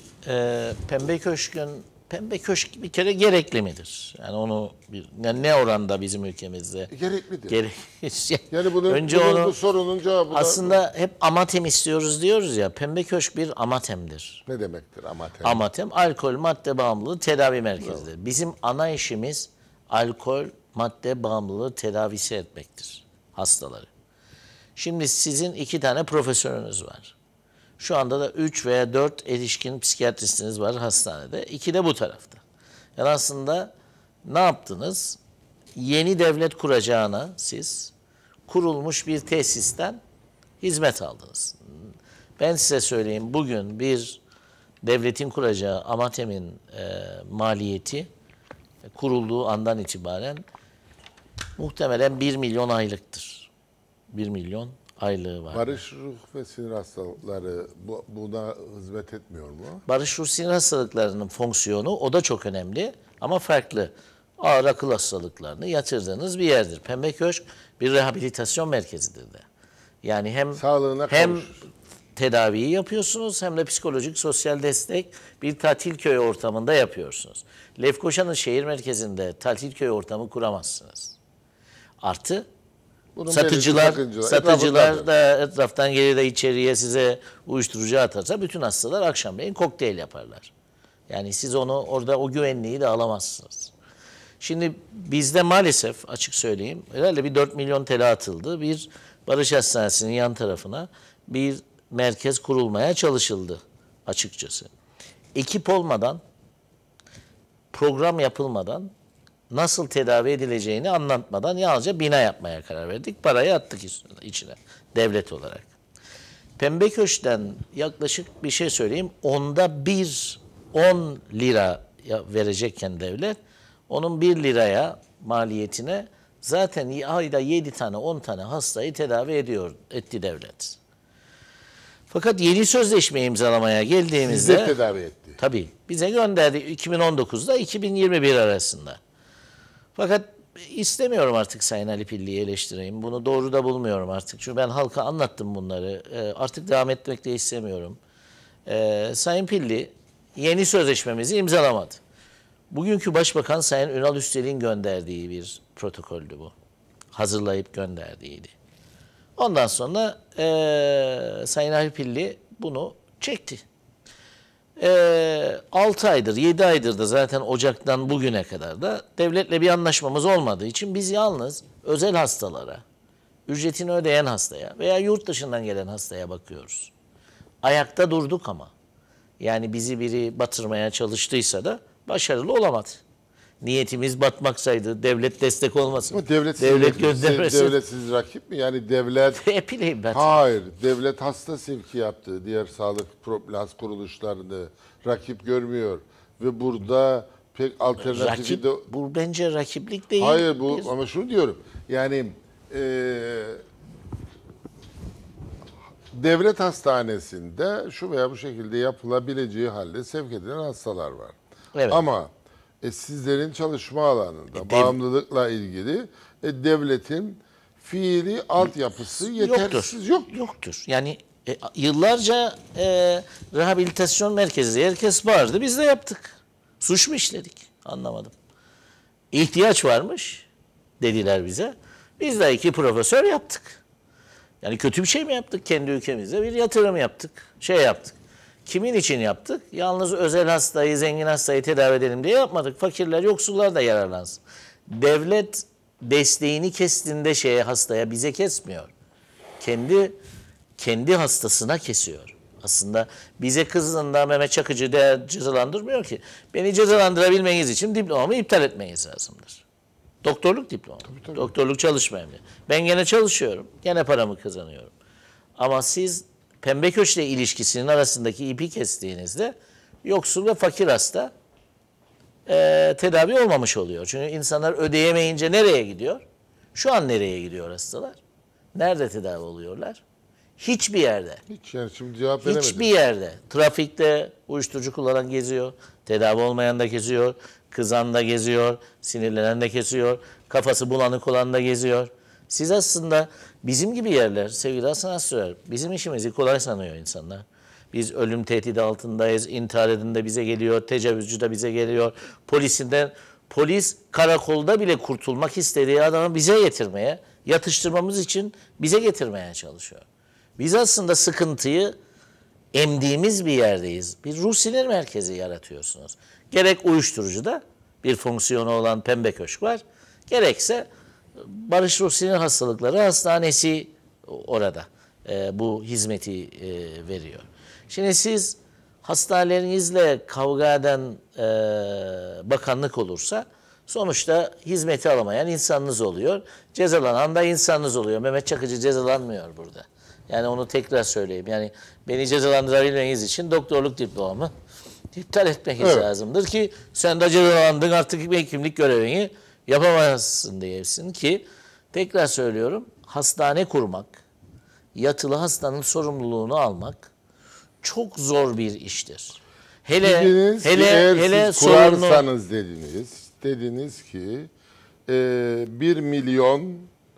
Pembe Köşk bir kere gerekli midir? Yani onu yani ne oranda bizim ülkemizde Gereklidir. gerek. Yani Önce bu sorunun cevabı aslında hep amatem istiyoruz diyoruz ya. Pembe Köşk bir amatemdir. ne demektir amatem? Amatem alkol madde bağımlılığı tedavi merkezidir. Bizim ana işimiz alkol madde bağımlılığı tedavisi etmektir hastaları. Şimdi sizin 2 tane profesörünüz var. Şu anda da 3 veya 4 erişkin psikiyatristiniz var hastanede. 2 de bu tarafta. Yani aslında ne yaptınız? Yeni devlet kuracağına siz kurulmuş bir tesisten hizmet aldınız. Ben size söyleyeyim, bugün bir devletin kuracağı amatemin maliyeti kurulduğu andan itibaren muhtemelen 1 milyon aylıktır. 1 milyon aylığı var. Barış, ruh ve sinir hastalıkları buna hizmet etmiyor mu? Barış ruh sinir hastalıklarının fonksiyonu o da çok önemli ama farklı. Ağır akıl hastalıklarını yatırdığınız bir yerdir. Pembe Köşk bir rehabilitasyon merkezidir de. Yani Sağlığına hem kavuşur. tedaviyi yapıyorsunuz hem de psikolojik sosyal destek bir tatil köyü ortamında yapıyorsunuz. Lefkoşa'nın şehir merkezinde tatil köyü ortamı kuramazsınız. Artı Bunun satıcılar belirli satıcılar da etraftan gelir de içeriye size uyuşturucu atarsa bütün hastalar akşamleyin kokteyl yaparlar. Yani siz onu orada o güvenliği de alamazsınız. Şimdi bizde maalesef açık söyleyeyim herhalde bir 4 milyon TL atıldı. Bir Barış Hastanesi'nin yan tarafına bir merkez kurulmaya çalışıldı açıkçası. Ekip olmadan, program yapılmadan, nasıl tedavi edileceğini anlatmadan yalnızca bina yapmaya karar verdik. Parayı attık içine devlet olarak. Pembe Köşk'ten yaklaşık bir şey söyleyeyim. 10 lira verecekken devlet, onun 1 liraya maliyetine zaten ayda 7 tane 10 tane hastayı tedavi etti devlet. Fakat yeni sözleşme imzalamaya geldiğimizde Sizi tedavi etti. Tabii bize gönderdi 2019'da 2021 arasında. Fakat istemiyorum artık Sayın Ali Pilli'yi eleştireyim. Bunu doğru da bulmuyorum artık. Çünkü ben halka anlattım bunları. Artık devam etmek de istemiyorum. Sayın Pilli yeni sözleşmemizi imzalamadı. Bugünkü Başbakan Sayın Ünal Üstel'in gönderdiği bir protokoldü bu. Hazırlayıp gönderdiğiydi. Ondan sonra Sayın Ali Pilli bunu çekti. 6 aydır, 7 aydır da zaten Ocak'tan bugüne kadar da devletle bir anlaşmamız olmadığı için biz yalnız özel hastalara, ücretini ödeyen hastaya veya yurt dışından gelen hastaya bakıyoruz. Ayakta durduk ama. Yani bizi biri batırmaya çalıştıysa da başarılı olamadı. Niyetimiz batmaksaydı, devlet destek olmasın. Ama devlet göndermesin. devlet siz rakip mi? Yani devlet... Epileyim ben. Hayır, devlet hasta sevki yaptı. Diğer sağlık proplas kuruluşlarını rakip görmüyor. Ve burada pek alternatifi de... Bu bence rakiplik değil. Hayır, ama şunu diyorum. Yani devlet hastanesinde şu veya bu şekilde yapılabileceği halde sevk edilen hastalar var. Evet. Ama sizlerin çalışma alanında bağımlılıkla ilgili devletin fiili altyapısı yetersiz Yoktur. Yani yıllarca rehabilitasyon merkezi herkes vardı. Biz de yaptık. Suç mu işledik? Anlamadım. İhtiyaç varmış dediler bize. Biz de 2 profesör yaptık. Yani kötü bir şey mi yaptık? Kendi ülkemizde bir yatırım yaptık. Yaptık. Kimin için yaptık? Yalnız özel hastayı, zengin hastayı tedavi edelim diye yapmadık. Fakirler, yoksullar da yararlansın. Devlet desteğini kestiğinde hastaya bize kesmiyor. Kendi hastasına kesiyor. Aslında bize kızdığında Mehmet Çakıcı cezalandırmıyor ki. Beni cezalandırabilmeniz için diplomamı iptal etmeniz lazımdır. Doktorluk diplomam. Tabii. Doktorluk çalışma emri. Ben gene çalışıyorum. Gene paramı kazanıyorum. Ama siz Pembeköşk'le ilişkisinin arasındaki ipi kestiğinizde yoksul ve fakir hasta tedavi olmamış oluyor. Çünkü insanlar ödeyemeyince nereye gidiyor? Şu an nereye gidiyor hastalar? Nerede tedavi oluyorlar? Hiçbir yerde. Hiç yani şimdi cevap veremedim. Hiçbir yerde. Trafikte uyuşturucu kullanan geziyor. Tedavi olmayan da geziyor. Kızan da geziyor. Sinirlenen de geziyor. Kafası bulanık olan da geziyor. Siz aslında bizim gibi yerler sevgili Hasan Asürer, bizim işimizi kolay sanıyor insanlar. Biz ölüm tehdidi altındayız. İntihar eden de bize geliyor. Tecavüzcü de bize geliyor. Polis karakolda bile kurtulmak istediği adamı bize getirmeye, yatıştırmamız için bize getirmeye çalışıyor. Biz aslında sıkıntıyı emdiğimiz bir yerdeyiz. Bir ruh sinir merkezi yaratıyorsunuz. Gerek uyuşturucuda bir fonksiyonu olan Pembeköşk var. Gerekse Barış Ruh Sinir Hastalıkları Hastanesi orada bu hizmeti veriyor. Şimdi siz hastanelerinizle kavga eden bakanlık olursa sonuçta hizmeti alamayan insanınız oluyor. Cezalanan da insanınız oluyor. Mehmet Çakıcı cezalanmıyor burada. Yani onu tekrar söyleyeyim. Yani beni cezalandırabilmeniz için doktorluk diplomamı iptal etmeniz lazımdır ki sen de cezalandın artık hekimlik görevini yapamazsın diyesin ki tekrar söylüyorum hastane kurmak, yatılı hastanın sorumluluğunu almak çok zor bir iştir. Hele kurarsanız dediniz ki 1 milyon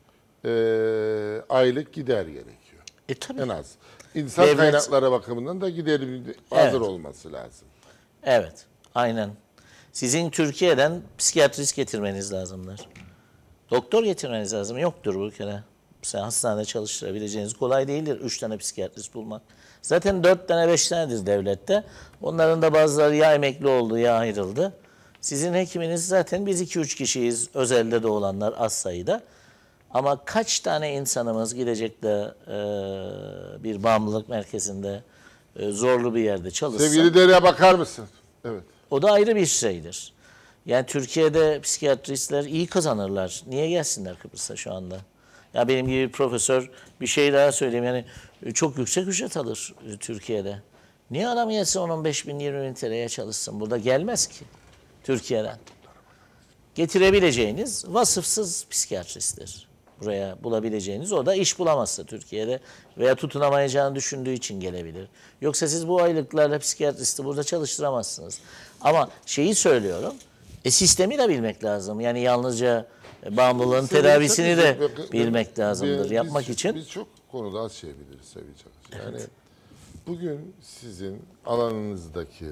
aylık gider gerekiyor. Tabii. En az. İnsan kaynakları bakımından da giderim hazır olması lazım. Evet, aynen. Sizin Türkiye'den psikiyatrist getirmeniz lazımdır. Doktor getirmeniz lazım. Yoktur bu kere. Sen hastanede çalıştırabileceğiniz kolay değildir 3 tane psikiyatrist bulmak. Zaten 4 tane 5 tanedir devlette. Onların da bazıları ya emekli oldu ya ayrıldı. Sizin hekiminiz zaten biz 2-3 kişiyiz. Özelde de olanlar az sayıda. Ama kaç tane insanımız gidecek de bir bağımlılık merkezinde zorlu bir yerde çalışsa. Sevgili Derya bakar mısın? Evet. O da ayrı bir şeydir. Yani Türkiye'de psikiyatristler iyi kazanırlar. Niye gelsinler Kıbrıs'a şu anda? Ya benim gibi bir profesör bir şey daha söyleyeyim. Yani çok yüksek ücret alır Türkiye'de. Niye adam gelse 15 bin 20 bin TL'ye çalışsın? Burada gelmez ki Türkiye'den. Getirebileceğiniz vasıfsız psikiyatristtir. Buraya bulabileceğiniz, o da iş bulamazsa Türkiye'de veya tutunamayacağını düşündüğü için gelebilir. Yoksa siz bu aylıklarla psikiyatristi burada çalıştıramazsınız. Ama şeyi söylüyorum, sistemi de bilmek lazım. Yani yalnızca bağımlılığın tedavisini de bilmek lazımdır yapmak için. Biz çok konuda az şey biliriz sevgili Çakıcı. Yani bugün sizin alanınızdaki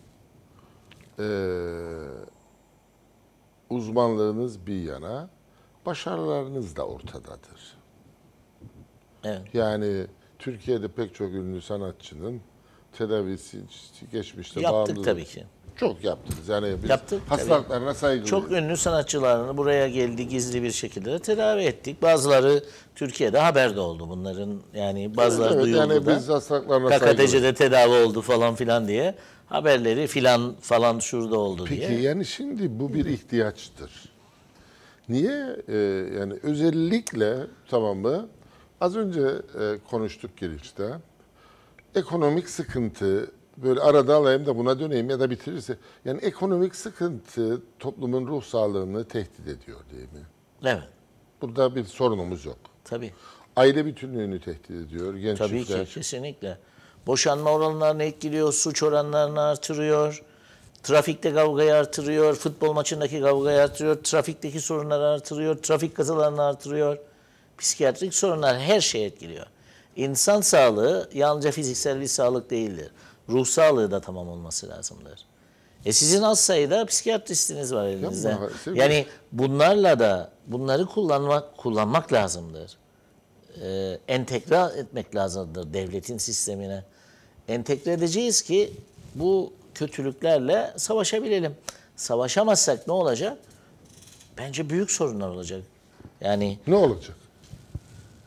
uzmanlığınız bir yana, başarılarınız da ortadadır. Evet. Yani Türkiye'de pek çok ünlü sanatçının tedavisi geçmişte Yaptık bağımlılık. tabii ki. Çok yaptınız. Yani biz Yaptık, hastalıklarına saygı Çok duyuyoruz. ünlü sanatçılarını buraya geldi gizli bir şekilde de tedavi ettik. Bazıları Türkiye'de haber de oldu bunların. Yani bazıları Evet, duyuldu yani da. biz hastalıklarına saygı duyuyoruz. KKTC'de tedavi oldu falan filan diye. Haberleri filan falan şurada oldu Peki, diye. yani şimdi bu bir ihtiyaçtır. Niye? Yani özellikle tamam mı? Az önce konuştuk girişte. Ekonomik sıkıntı, böyle arada alayım da buna döneyim ya da bitirirse. Yani ekonomik sıkıntı toplumun ruh sağlığını tehdit ediyor değil mi? Evet. Burada bir sorunumuz yok. Tabii. Aile bütünlüğünü tehdit ediyor. Genç Tabii çiftler. ki kesinlikle. Boşanma oranlarını etkiliyor, suç oranlarını artırıyor. Trafikte kavgayı artırıyor, futbol maçındaki kavgayı artırıyor, trafikteki sorunları artırıyor, trafik kazalarını artırıyor. Psikiyatrik sorunlar her şeyi etkiliyor. İnsan sağlığı yalnızca fiziksel bir sağlık değildir. Ruh sağlığı da tamam olması lazımdır. Sizin az sayıda psikiyatristiniz var elinizde. Yapma, Yani bunları kullanmak lazımdır. Entegre etmek lazımdır devletin sistemine. Entegre edeceğiz ki bu kötülüklerle savaşabilelim. Savaşamazsak ne olacak? Bence büyük sorunlar olacak. Yani Ne olacak?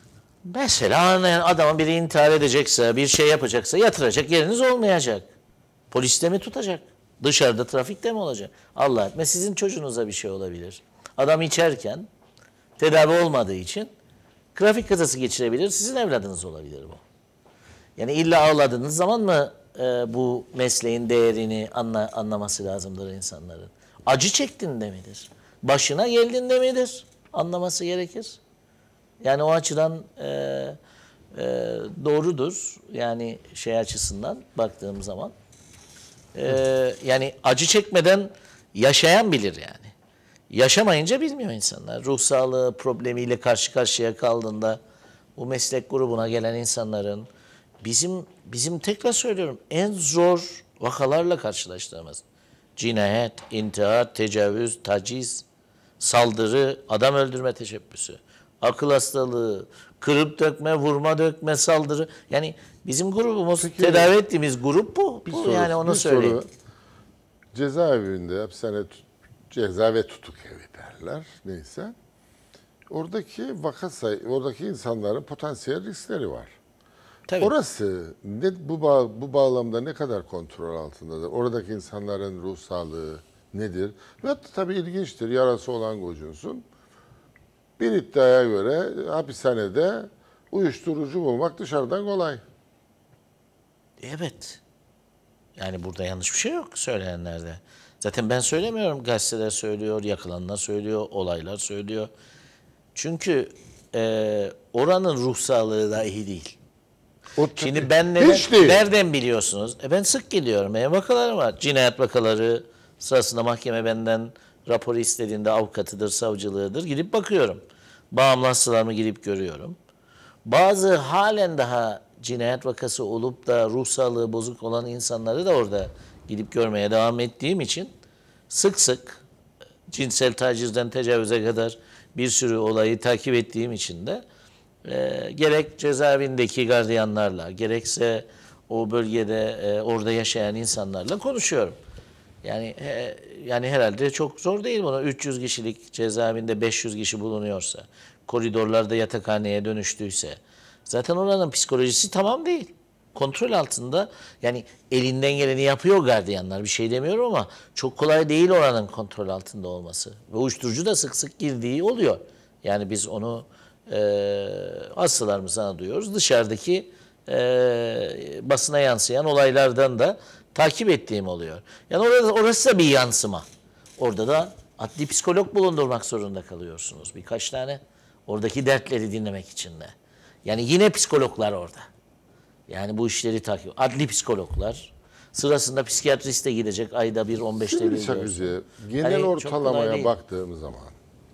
Mesela yani adamın biri intihar edecekse, bir şey yapacaksa yatıracak yeriniz olmayacak. Polis de mi tutacak? Dışarıda trafikte mi olacak? Allah etme sizin çocuğunuza bir şey olabilir. Adam içerken tedavi olmadığı için trafik kazası geçirebilir. Sizin evladınız olabilir bu. Yani illa ağladığınız zaman mı bu mesleğin değerini anlaması lazımdır insanların? Acı çektiğinde midir? Başına geldiğinde midir? Anlaması gerekir. Yani o açıdan doğrudur. Yani şey açısından baktığım zaman. Yani acı çekmeden yaşayan bilir yani. Yaşamayınca bilmiyor insanlar. Ruh sağlığı problemiyle karşı karşıya kaldığında bu meslek grubuna gelen insanların bizim tekrar söylüyorum en zor vakalarla karşılaştığımız cinayet, intihar, tecavüz, taciz, saldırı, adam öldürme teşebbüsü, akıl hastalığı, kırıp dökme, vurma dökme, saldırı. Yani bizim grubumuz, tedavi ettiğimiz grup bu. Bu yani onu söyleyeyim. Cezaevinde, hapishane, ceza ve tutuk evi derler. Neyse. Oradaki oradaki insanların potansiyel riskleri var. Tabii. Orası bu bağlamda ne kadar kontrol altındadır? Oradaki insanların ruh sağlığı nedir? Ve tabii ilginçtir. Yarası olan gocunsun. Bir iddiaya göre hapishanede uyuşturucu bulmak dışarıdan kolay. Evet. Yani burada yanlış bir şey yok söyleyenlerde. Zaten ben söylemiyorum. Gazeteler söylüyor, yakılanlar söylüyor, olaylar söylüyor. Çünkü oranın ruh sağlığı da iyi değil. Şimdi ben nereden biliyorsunuz? Ben sık gidiyorum. Vakalarım var. Cinayet vakaları sırasında mahkeme benden raporu istediğinde avukatıdır, savcılığıdır. Gidip bakıyorum. Bağımlı hastalarımı gidip görüyorum. Bazı halen daha cinayet vakası olup da ruh sağlığı bozuk olan insanları da orada gidip görmeye devam ettiğim için sık sık cinsel tacizden tecavüze kadar bir sürü olayı takip ettiğim için de gerek cezaevindeki gardiyanlarla gerekse o bölgede orada yaşayan insanlarla konuşuyorum. Yani herhalde çok zor değil bunu. 300 kişilik cezaevinde 500 kişi bulunuyorsa, koridorlarda yatakhaneye dönüştüyse zaten oranın psikolojisi tamam değil. Kontrol altında yani elinden geleni yapıyor gardiyanlar bir şey demiyorum ama çok kolay değil oranın kontrol altında olması. Ve uyuşturucu da sık sık girdiği oluyor. Yani biz onu hastalarımızdan duyuyoruz. Dışarıdaki basına yansıyan olaylardan da takip ettiğim oluyor. Yani orası da bir yansıma. Orada da adli psikolog bulundurmak zorunda kalıyorsunuz. Birkaç tane oradaki dertleri dinlemek için de. Yani yine psikologlar orada. Yani bu işleri takip. Adli psikologlar. Sırasında psikiyatriste gidecek ayda bir 15'te bir. Genel hani ortalamaya baktığım zaman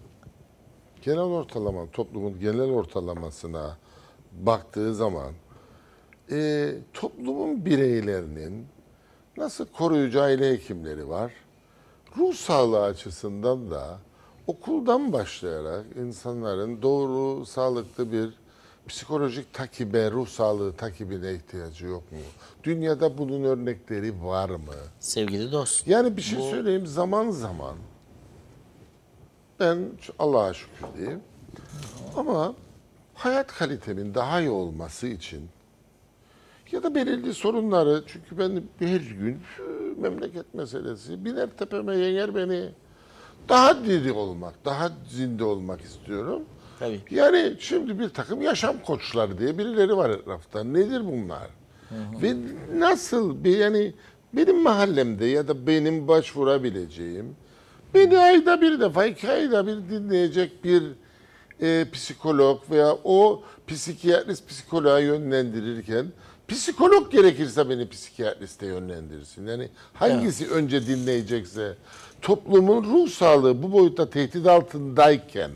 toplumun genel ortalamasına baktığı zaman toplumun bireylerinin nasıl koruyucu aile hekimleri var? Ruh sağlığı açısından da okuldan başlayarak insanların doğru, sağlıklı bir psikolojik takibe, ruh sağlığı takibine ihtiyacı yok mu? Dünyada bunun örnekleri var mı? Sevgili dost. Yani bir şey söyleyeyim, zaman zaman ben Allah'a şükür diyeyim ama hayat kalitemin daha iyi olması için ya da belirli sorunları, çünkü ben her gün memleket meselesi biner tepeme yener beni. Daha diri olmak, daha zinde olmak istiyorum. Tabii. Yani şimdi bir takım yaşam koçları diye birileri var etrafta. Nedir bunlar? Ve nasıl yani benim mahallemde ya da benim başvurabileceğim, beni ayda bir defa, 2 ayda bir dinleyecek bir psikolog veya o psikiyatrist psikoloğa yönlendirirken psikolog gerekirse beni psikiyatriste yönlendirsin. Yani hangisi önce dinleyecekse, toplumun ruh sağlığı bu boyutta tehdit altındayken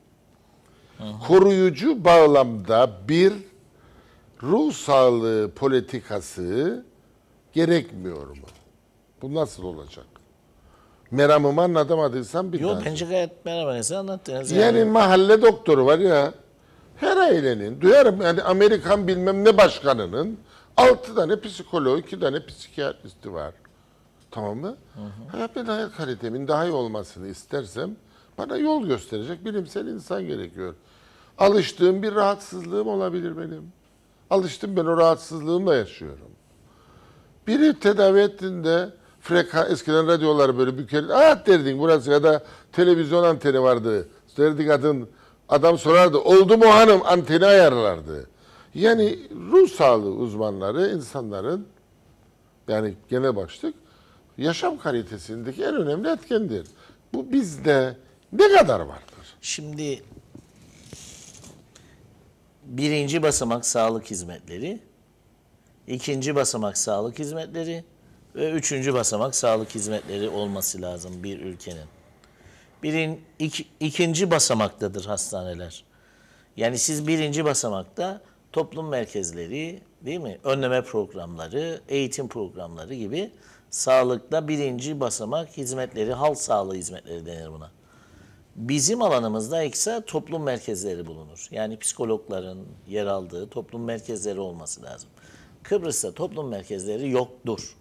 koruyucu bağlamda bir ruh sağlığı politikası gerekmiyor mu? Bu nasıl olacak? Meramımı anlatamadıysam bir tane. Yok bence gayet merhaba anlattınız. Yani mahalle doktoru var ya, her ailenin, duyarım yani Amerikan bilmem ne başkanının 6 tane psikoloğu, 2 tane psikiyatristi var. Tamam mı? Ben hayat kalitemin daha iyi olmasını istersem bana yol gösterecek bilimsel insan gerekiyor. Alıştığım bir rahatsızlığım olabilir benim. Alıştım, ben o rahatsızlığımla yaşıyorum. Biri tedavi ettiğinde eskiden radyolar böyle büker, derdin burası, ya da televizyon anteni vardı. Derdik adam sorardı, oldu mu hanım, anteni ayarlardı. Yani ruh sağlığı uzmanları insanların, yani genel başlık, yaşam kalitesindeki en önemli etkendir. Bu bizde ne kadar vardır? Şimdi birinci basamak sağlık hizmetleri, ikinci basamak sağlık hizmetleri ve üçüncü basamak sağlık hizmetleri olması lazım bir ülkenin. İkinci basamaktadır hastaneler. Yani siz birinci basamakta toplum merkezleri, değil mi? Önleme programları, eğitim programları gibi sağlıkta birinci basamak hizmetleri, halk sağlığı hizmetleri denir buna. Bizim alanımızda ise toplum merkezleri bulunur. Yani psikologların yer aldığı toplum merkezleri olması lazım. Kıbrıs'ta toplum merkezleri yoktur.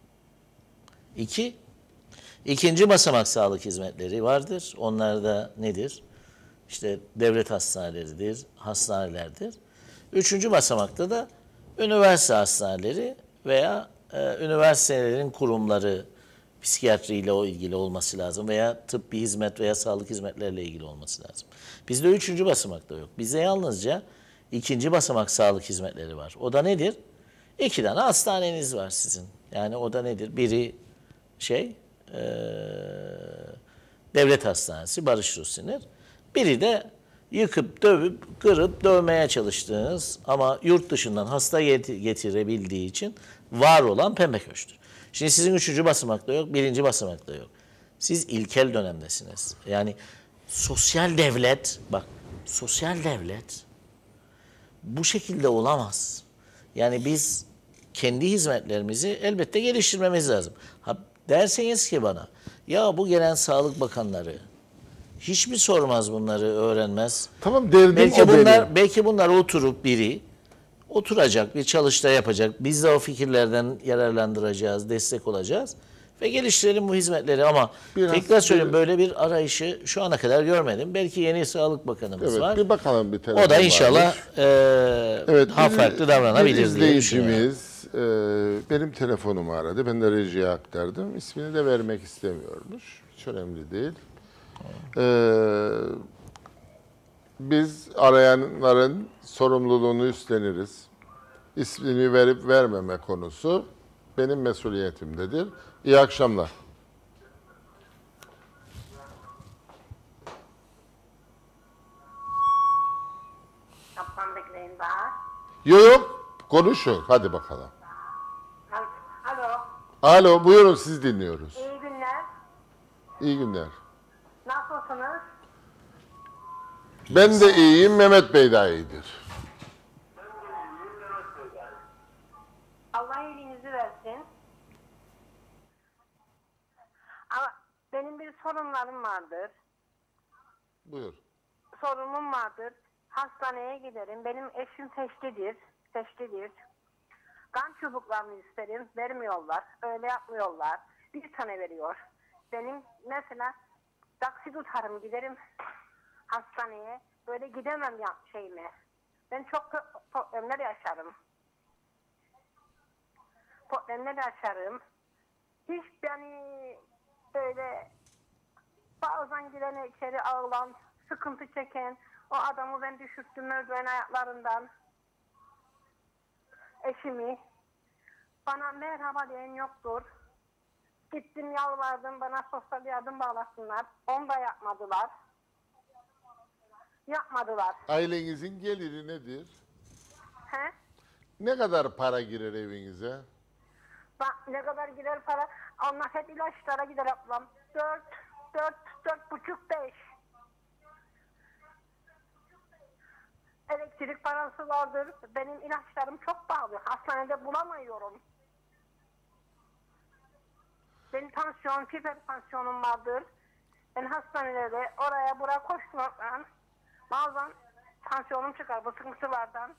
İkinci basamak sağlık hizmetleri vardır. Onlar da nedir? İşte devlet hastaneleridir, hastanelerdir. Üçüncü basamakta da üniversite hastaneleri veya üniversitelerin kurumları, psikiyatriyle o ilgili olması lazım veya tıbbi hizmet veya sağlık hizmetlerle ilgili olması lazım. Bizde üçüncü basamakta yok. Bizde yalnızca ikinci basamak sağlık hizmetleri var. O da nedir? 2 tane hastaneniz var sizin. Yani o da nedir? Biri devlet hastanesi, Barış Rusinir. Biri de yıkıp, dövüp, kırıp, dövmeye çalıştığınız ama yurt dışından hasta getirebildiği için var olan Pembeköşk'tür. Şimdi sizin üçüncü basamakta yok, birinci basamakta yok. Siz ilkel dönemdesiniz. Yani sosyal devlet, bak sosyal devlet bu şekilde olamaz. Yani biz kendi hizmetlerimizi elbette geliştirmemiz lazım. Derseniz ki bana, ya bu gelen sağlık bakanları hiç mi sormaz bunları, öğrenmez? Tamam, derdim belki o bunlar, benim. belki bunlar oturup oturacak, bir çalıştay yapacak. Biz de o fikirlerden yararlandıracağız, destek olacağız ve geliştirelim bu hizmetleri. Ama tekrar söyleyeyim, böyle bir arayışı şu ana kadar görmedim. Belki yeni Sağlık Bakanımız var. Bir bakalım bir telefon O da inşallah daha farklı davranabilir bir diye düşünüyorum. izleyicimiz benim telefonumu aradı. Ben de rejiye aktardım. İsmini de vermek istemiyormuş. Hiç önemli değil. Biz arayanların sorumluluğunu üstleniriz. İsmini verip vermeme konusu benim mesuliyetimdedir. İyi akşamlar. Kapandakleyin var. Yok, konuşun. Hadi bakalım. Alo. Alo, buyurun, siz dinliyoruz. İyi günler. İyi günler. Nasılsınız? Ben de iyiyim, Mehmet Bey de iyidir. Allah iyiliğinizi versin. Ama benim bir sorunlarım vardır. Buyur. Sorunum vardır. Hastaneye giderim. Benim eşim seçlidir. Kan çubuklarını isterim. Vermiyorlar. Öyle yapmıyorlar. Bir tane veriyor. Benim mesela taksi tutarım, giderim hastaneye. Böyle gidemem ya şeyime. Ben çok problemler yaşarım. Hiç yani böyle bazen girene içeri ağlan, sıkıntı çeken, o adamı ben düşürttüm merdiven ayaklarından. Eşimi. Bana merhaba diyen yoktur. Gittim yalvardım, bana sosyal yardım bağlasınlar. Onu da yapmadılar. Ailenizin geliri nedir? He? Ne kadar para girer evinize? Bak ne kadar gider para? Onlar hep ilaçlara gider ablam. 4,5-5. Elektrik parası vardır. Benim ilaçlarım çok pahalı. Hastanede bulamıyorum. Benim hipertansiyonum vardır. Ben hastanelerde oraya buraya koşmaktan bazen tansiyonum çıkar bu sıkıntılardan.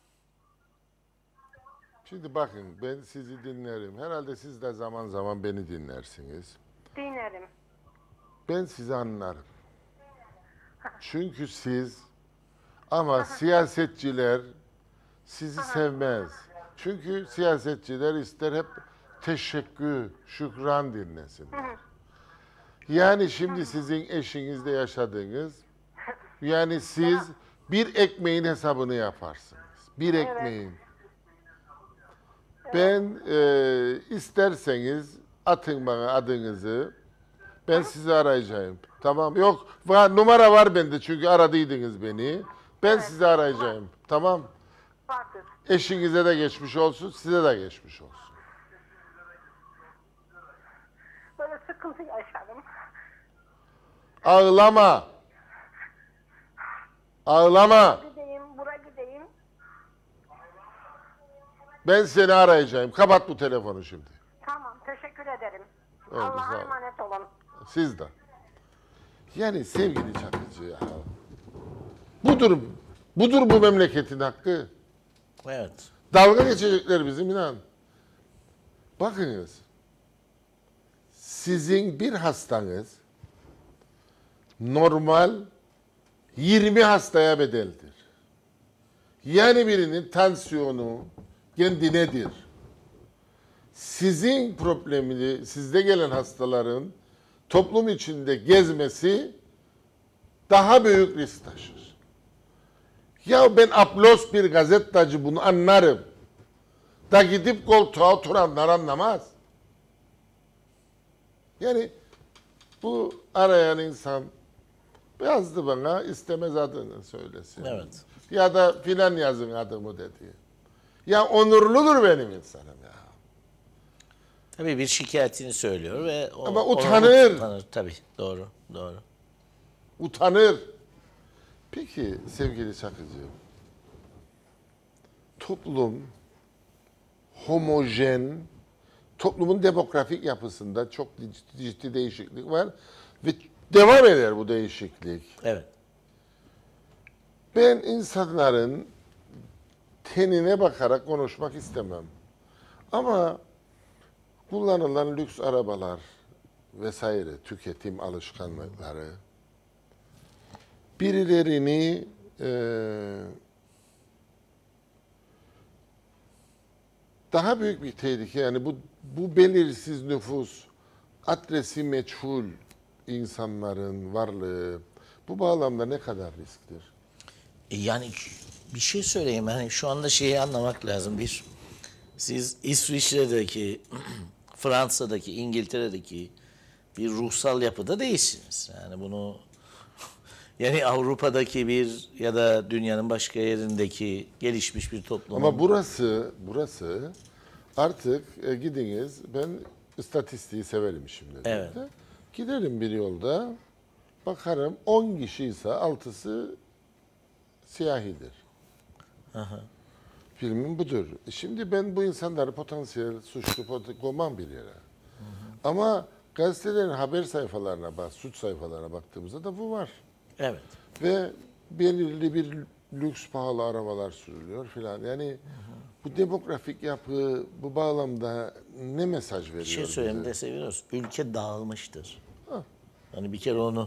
Şimdi bakın, ben sizi dinlerim. Herhalde siz de zaman zaman beni dinlersiniz. Dinlerim. Ben sizi anlarım. Çünkü siz Ama siyasetçiler sizi sevmez. Çünkü siyasetçiler ister hep teşekkür, şükran dinlesinler. Yani şimdi sizin eşinizle yaşadığınız, yani siz bir ekmeğin hesabını yaparsınız. Bir ekmeğin. Ben isterseniz atın bana adınızı. Ben sizi arayacağım. Tamam. Yok, numara var bende çünkü aradıydınız beni. Ben sizi arayacağım. Tamam. Vardır. Eşinize de geçmiş olsun, size de geçmiş olsun. Böyle sıkıntı yaşadım. Ağlama. Ağlama. Gideyim, buraya gideyim. Ben seni arayacağım. Kapat bu telefonu şimdi. Tamam, teşekkür ederim. Oldu, sağ Allah'a ol. emanet olun. Siz de. Yani sevgili Çakıcı ya. Budur bu memleketin hakkı. Evet. Dalga geçecekler bizim, inan. Bakınız. Sizin bir hastanız normal 20 hastaya bedeldir. Yani birinin tansiyonu kendinedir. Sizin problemini, sizde gelen hastaların toplum içinde gezmesi daha büyük risk taşır. Ya ben aplos bir gazetacı bunu anlarım. Da gidip koltuğa oturanlar anlamaz. Yani bu arayan insan yazdı bana, istemez adını söylesin. Evet. Ya da filan yazın adımı dedi. Ya onurludur benim insanım ya. Tabii bir şikayetini söylüyor ve Ama utanır. Utanır tabii. Doğru. Doğru. Utanır. Peki sevgili Çakıcı, toplum homojen, toplumun demografik yapısında çok ciddi değişiklik var ve devam eder bu değişiklik. Evet. Ben insanların tenine bakarak konuşmak istemem. Ama kullanılan lüks arabalar vesaire, tüketim alışkanlıkları birilerini daha büyük bir tehlike, yani bu belirsiz nüfus, adresi meçhul insanların varlığı bu bağlamda ne kadar risktir? Yani bir şey söyleyeyim. Hani şu anda şeyi anlamak lazım. Siz İsviçre'deki, Fransa'daki, İngiltere'deki bir ruhsal yapıda değilsiniz. Yani bunu yani Avrupa'daki bir ya da dünyanın başka yerindeki gelişmiş bir toplumun. Ama burası artık gidiniz, ben istatistiği severim şimdi. Evet. Giderim bir yolda, bakarım 10 kişi ise 6'sı siyahidir. Aha. Filmin budur. Şimdi ben bu insanları potansiyel suçlu koymam bir yere. Ama gazetelerin haber sayfalarına suç sayfalarına baktığımızda da bu var. Evet. Ve belirli bir lüks pahalı arabalar sürülüyor filan. Yani bu demografik yapı bu bağlamda ne mesaj veriyor? Bir şey söyleyeyim bize? de seviyoruz. Ülke dağılmıştır. Ha. Hani bir kere onu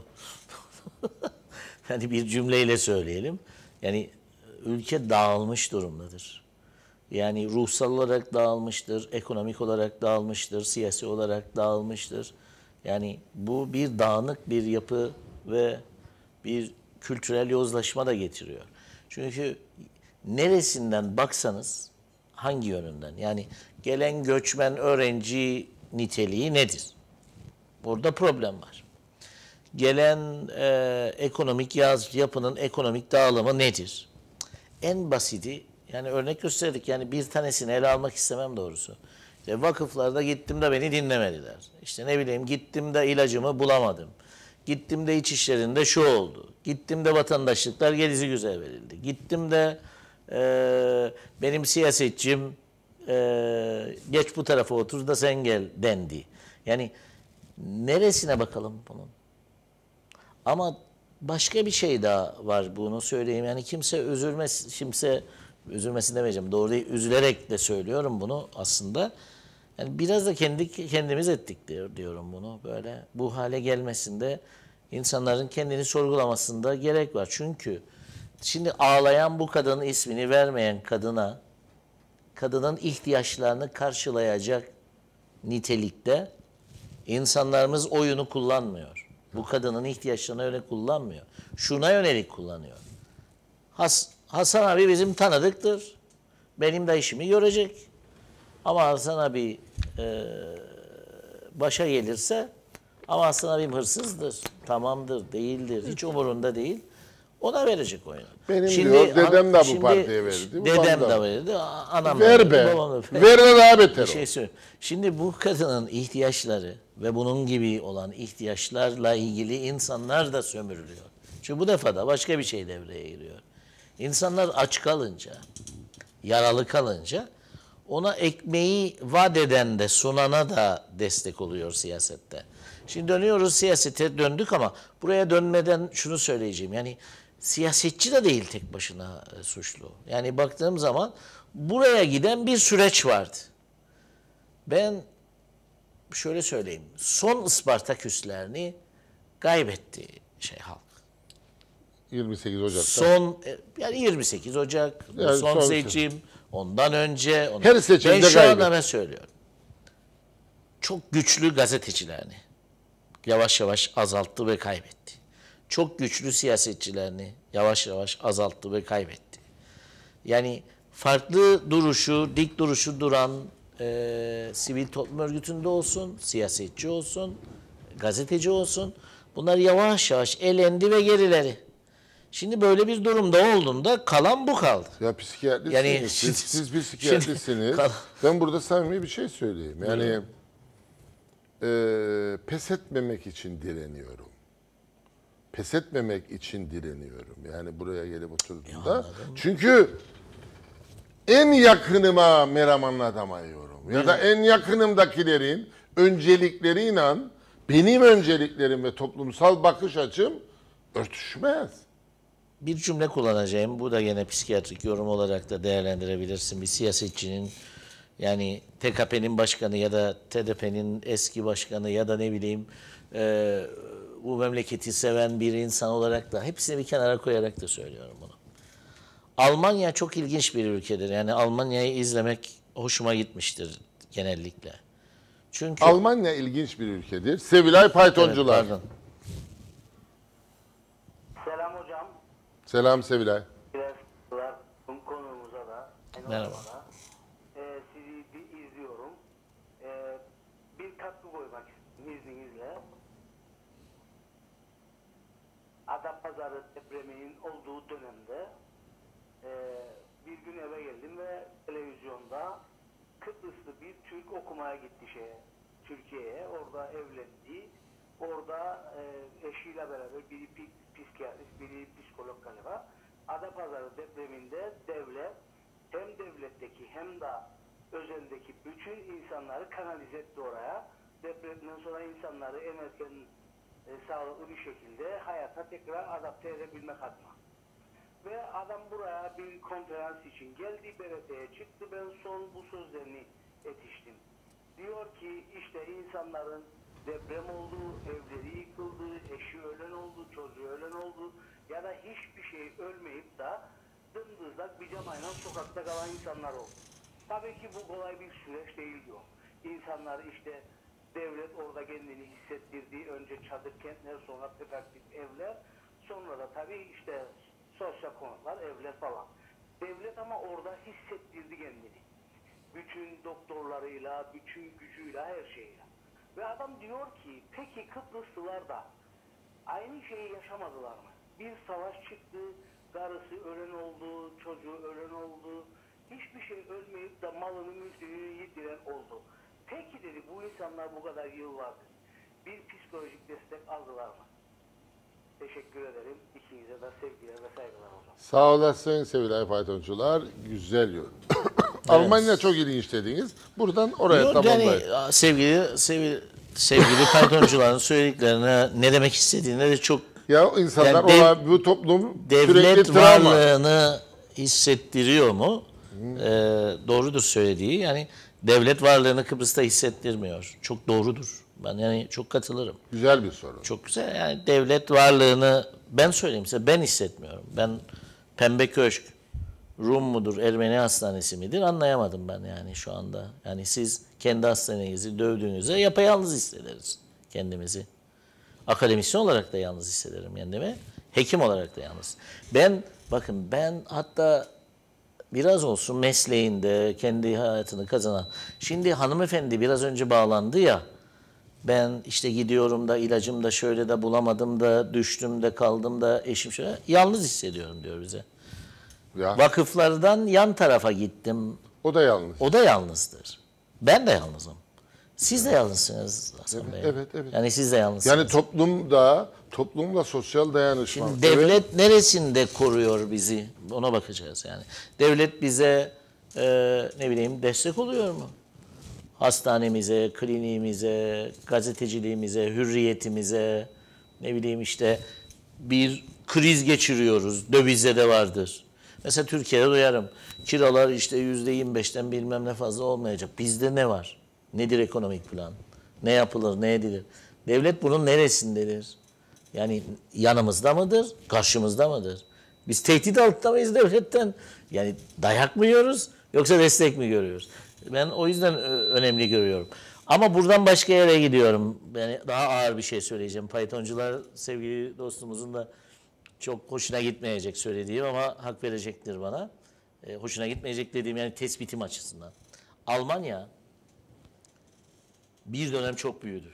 hani bir cümleyle söyleyelim. Yani ülke dağılmış durumdadır. Yani ruhsal olarak dağılmıştır, ekonomik olarak dağılmıştır, siyasi olarak dağılmıştır. Yani bu bir dağınık bir yapı ve bir kültürel yozlaşma da getiriyor. Çünkü neresinden baksanız hangi yönünden? Yani gelen göçmen öğrenci niteliği nedir? Burada problem var. Gelen ekonomik yapının ekonomik dağılımı nedir? En basiti, yani örnek gösterdik, yani bir tanesini ele almak istemem doğrusu. İşte vakıflarda gittim de beni dinlemediler. İşte ne bileyim, gittim de ilacımı bulamadım. Gittim de iç işlerinde şu oldu. Gittim de vatandaşlıklar gelisi güzel verildi. Gittim de benim siyasetçim geç bu tarafa otur da sen gel dendi. Yani neresine bakalım bunun? Ama başka bir şey daha var, bunu söyleyeyim. Yani kimse üzülmesin demeyeceğim. Doğru değil. Üzülerek de söylüyorum bunu aslında. Yani biraz da kendimiz ettik diyorum bunu. Böyle bu hale gelmesinde insanların kendini sorgulamasında gerek var. Çünkü Şimdi ağlayan bu kadının ismini vermeyen kadına, kadının ihtiyaçlarını karşılayacak nitelikte insanlarımız oyunu kullanmıyor. Bu kadının ihtiyaçlarına öyle kullanmıyor. Şuna yönelik kullanıyor. Hasan abi bizim tanıdıktır. Benim de işimi görecek. Ama Hasan abi başa gelirse, ama Hasan abim hırsızdır, tamamdır, değildir, hiç umurunda değil. Ona verecek oyunu. Benim diyor, dedem de bu partiye verdi. Dedem de verdi, anam ver verdi, be. babam da verdi. Ver de daha beter Bir şey söyleyeyim. Şimdi bu kadının ihtiyaçları ve bunun gibi olan ihtiyaçlarla ilgili insanlar da sömürülüyor. Çünkü bu defa da başka bir şey devreye giriyor. İnsanlar aç kalınca, yaralı kalınca ona ekmeği vaat eden de sunana da destek oluyor siyasette. Şimdi dönüyoruz, siyasete döndük ama buraya dönmeden şunu söyleyeceğim. Yani siyasetçi de değil tek başına suçlu. Yani baktığım zaman buraya giden bir süreç vardı. Ben şöyle söyleyeyim. Son Ispartaküslerini kaybetti halk. 28 Ocak'ta. Son yani 28 Ocak, Yani son son seçim, ondan önce. Her seçimde ben şu kaybetti. anda ben söylüyorum. Çok güçlü gazetecilerini yavaş yavaş azalttı ve kaybetti. Çok güçlü siyasetçilerini yavaş yavaş azalttı ve kaybetti. Yani farklı duruşu, dik duruşu duran sivil toplum örgütünde olsun, siyasetçi olsun, gazeteci olsun, bunlar yavaş yavaş elendi ve gerileri. Şimdi böyle bir durumda olduğunda kalan bu kaldı. Ya psikiyatrisiniz. Yani siz psikiyatrisiniz. Ben burada samimi bir şey söyleyeyim. Yani pes etmemek için direniyorum. Pes etmemek için direniyorum. Yani buraya gelip oturduğumda. Çünkü en yakınıma merhamanla adamayıyorum. Ya da en yakınımdakilerin öncelikleriyle benim önceliklerim ve toplumsal bakış açım örtüşmez. Bir cümle kullanacağım. Bu da yine psikiyatrik yorum olarak da değerlendirebilirsin. Bir siyasetçinin, yani TKP'nin başkanı ya da TDP'nin eski başkanı ya da ne bileyim bu memleketi seven bir insan olarak da hepsini bir kenara koyarak da söylüyorum bunu. Almanya çok ilginç bir ülkedir. Yani Almanya'yı izlemek hoşuma gitmiştir genellikle. Çünkü Almanya ilginç bir ülkedir. Sevilay Paytoncular. Evet, pardon. Selam hocam. Selam Sevilay. Biraz konumuza da. Merhaba. Sizi bir izliyorum. Bir katkı koymak istiyorum izninizle. Adapazarı depreminin olduğu dönemde bir gün eve geldim ve televizyonda Kıbrıslı bir Türk okumaya gitti Türkiye'ye. Orada evlendi. Orada eşiyle beraber biri psikiyatrist, biri psikolog galiba. Adapazarı depreminde devlet hem devletteki hem de özeldeki bütün insanları kanalize etti oraya. Depremden sonra insanları en erken sağlıklı bir şekilde hayata tekrar adapte edebilmek adına. Ve adam buraya bir konferans için geldi, BRT'ye çıktı. Ben son bu sözlerini yetiştim. Diyor ki işte insanların deprem oldu, evleri yıkıldı, eşi ölen oldu, çocuğu ölen oldu ya da hiçbir şey ölmeyip de dımdızlak pijamayla sokakta kalan insanlar oldu. Tabii ki bu kolay bir süreç değil diyor. İnsanlar işte devlet orada kendini hissettirdi. Önce çadır kentler, sonra pefaktif evler, sonra da tabii işte sosyal konutlar, evler falan. Devlet ama orada hissettirdi kendini. Bütün doktorlarıyla, bütün gücüyle, her şeyle. Ve adam diyor ki, peki Kıbrıslılar da aynı şeyi yaşamadılar mı? Bir savaş çıktı, karısı ölen oldu, çocuğu ölen oldu. Hiçbir şey ölmeyip de malını mülkünü yitiren oldu. Peki dedi, bu insanlar bu kadar yıl vardı. Bir psikolojik destek aldılar mı? Teşekkür ederim. İkinize de sevgiler ve saygılar hocam. Sağ olasın Sevilay Faytoncular. Güzel yorum. Almanya çok ilginç dediniz. Buradan oraya tamamlayın. Yani sevgili paytoncuların söylediklerine ne demek istediğine de çok Ya insanlar yani bu toplum devlet sürekli travma. varlığını hissettiriyor mu? Doğrudur söylediği. Yani devlet varlığını Kıbrıs'ta hissettirmiyor. Çok doğrudur. Ben yani çok katılırım. Güzel bir soru. Çok güzel. Yani devlet varlığını ben söyleyeyim size, ben hissetmiyorum. Ben Pembe Köşk Rum mudur, Ermeni hastanesi midir anlayamadım ben yani şu anda. Yani siz kendi hastanenizi dövdüğünüzde yapayalnız hissederiz kendimizi. Akademisyen olarak da yalnız hissederim kendimi. Hekim olarak da yalnız. Bakın ben hatta biraz olsun mesleğinde kendi hayatını kazanan. Şimdi hanımefendi biraz önce bağlandı ya. Ben işte gidiyorum da ilacım da şöyle de bulamadım da düştüm de kaldım da eşim şöyle. Yalnız hissediyorum diyor bize. Ya, Vakıflardan yan tarafa gittim. o da yanlış. O da yalnızdır. Ben de yalnızım. Siz de yalnızsınız Hasan Bey. Evet, evet. Yani siz de yalnızsınız. Yani toplumla sosyal dayanışma. Şimdi devlet neresinde koruyor bizi? Ona bakacağız yani. Devlet bize ne bileyim destek oluyor mu? Hastanemize, kliniğimize, gazeteciliğimize, hürriyetimize, ne bileyim işte bir kriz geçiriyoruz. Dövizde de vardır. Mesela Türkiye'de duyarım. Kiralar işte %25'ten bilmem ne fazla olmayacak. Bizde ne var? Nedir ekonomik plan? Ne yapılır, ne edilir? Devlet bunun neresindedir? Yani yanımızda mıdır, karşımızda mıdır? Biz tehdit altında mıyız devletten? Yani dayak mı yiyoruz yoksa destek mi görüyoruz? Ben o yüzden önemli görüyorum. Ama buradan başka yere gidiyorum. Yani daha ağır bir şey söyleyeceğim. Faytoncular sevgili dostumuzun da çok hoşuna gitmeyecek söylediğim ama hak verecektir bana. Hoşuna gitmeyecek dediğim yani tespitim açısından. Almanya bir dönem çok büyüdü.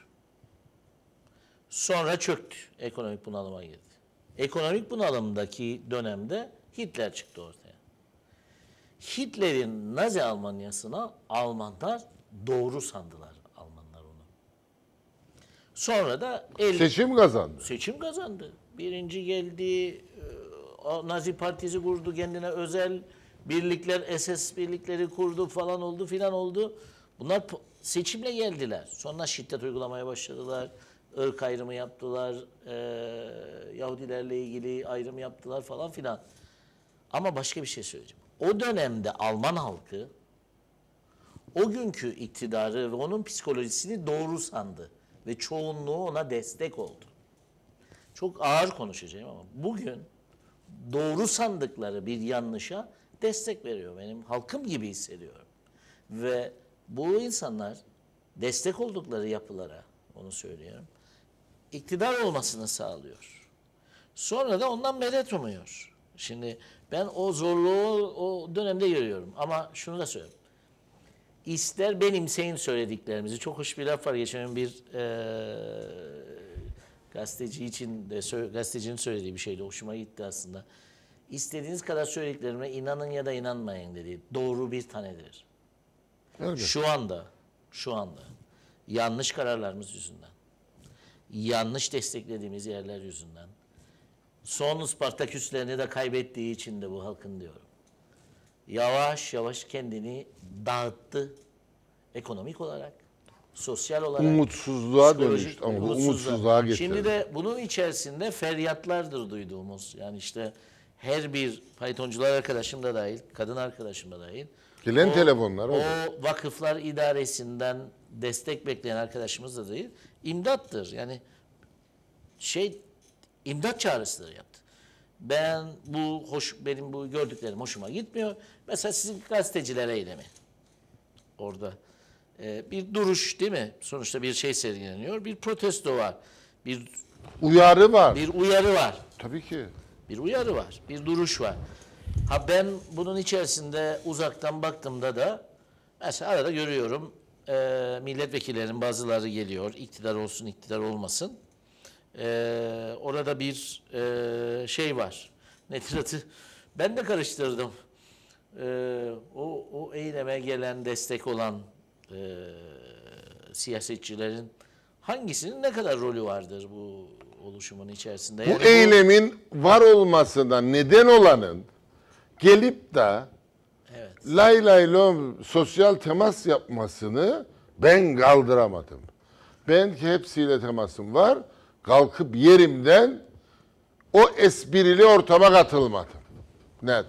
Sonra çöktü. Ekonomik bunalıma girdi. Ekonomik bunalımdaki dönemde Hitler çıktı ortaya. Hitler'in Nazi Almanyası'na Almanlar doğru sandılar Almanlar onu. Sonra da Seçim kazandı. seçim kazandı. Birinci geldi, Nazi Partisi kurdu kendine özel birlikler, SS birlikleri kurdu falan oldu filan oldu. Bunlar seçimle geldiler. Sonra şiddet uygulamaya başladılar. Irk ayrımı yaptılar. Yahudilerle ilgili ayrım yaptılar falan filan. Ama başka bir şey söyleyeceğim. O dönemde Alman halkı o günkü iktidarı ve onun psikolojisini doğru sandı. Ve çoğunluğu ona destek oldu. Çok ağır konuşacağım ama bugün doğru sandıkları bir yanlışa destek veriyor. Benim halkım gibi hissediyorum. Ve bu insanlar destek oldukları yapılara, onu söylüyorum, iktidar olmasını sağlıyor. Sonra da ondan medet umuyor. Şimdi ben o zorluğu o dönemde görüyorum. Ama şunu da söyleyeyim. İster benimseyin söylediklerimizi. Çok hoş bir laf var. Geçen bir gazeteci için de gazetecinin söylediği bir şeyle hoşuma gitti aslında. İstediğiniz kadar söylediklerime inanın ya da inanmayın dedi. Doğru bir tanedir. Evet. Şu anda yanlış kararlarımız yüzünden, yanlış desteklediğimiz yerler yüzünden, son Spartaküslerini de kaybettiği için de bu halkın diyorum. Yavaş yavaş kendini dağıttı. Ekonomik olarak, sosyal olarak. Umutsuzluğa psikolojik dönüştü ama bu umutsuzluğa getirdi. Şimdi de bunun içerisinde feryatlardır duyduğumuz. Yani işte her bir faytoncular arkadaşım da dahil, kadın arkadaşım da dahil. Gelen telefonlar O oldu. vakıflar idaresinden destek bekleyen arkadaşımız da değil. İmdattır. Yani imdat çağrısıdır yaptı. Benim bu gördüklerim hoşuma gitmiyor. Mesela sizin gazeteciler eylemi. Orada bir duruş değil mi? Sonuçta bir şey sergileniyor. Bir protesto var. Bir Uyarı var. uyarı var. Tabii ki. Bir uyarı var. Bir duruş var. Ben bunun içerisinde uzaktan baktığımda da mesela arada görüyorum milletvekillerinin bazıları geliyor. İktidar olsun, iktidar olmasın. Orada bir şey var. Nedir adı? Ben de karıştırdım. O eyleme gelen, destek olan siyasetçilerin hangisinin ne kadar rolü vardır bu oluşumun içerisinde? Bu Yani eylemin var olmasına neden olanın gelip de lay lay lom sosyal temas yapmasını ben kaldıramadım. Ben ki hepsiyle temasım var. Kalkıp yerimden o esprili ortama katılmadım. Net.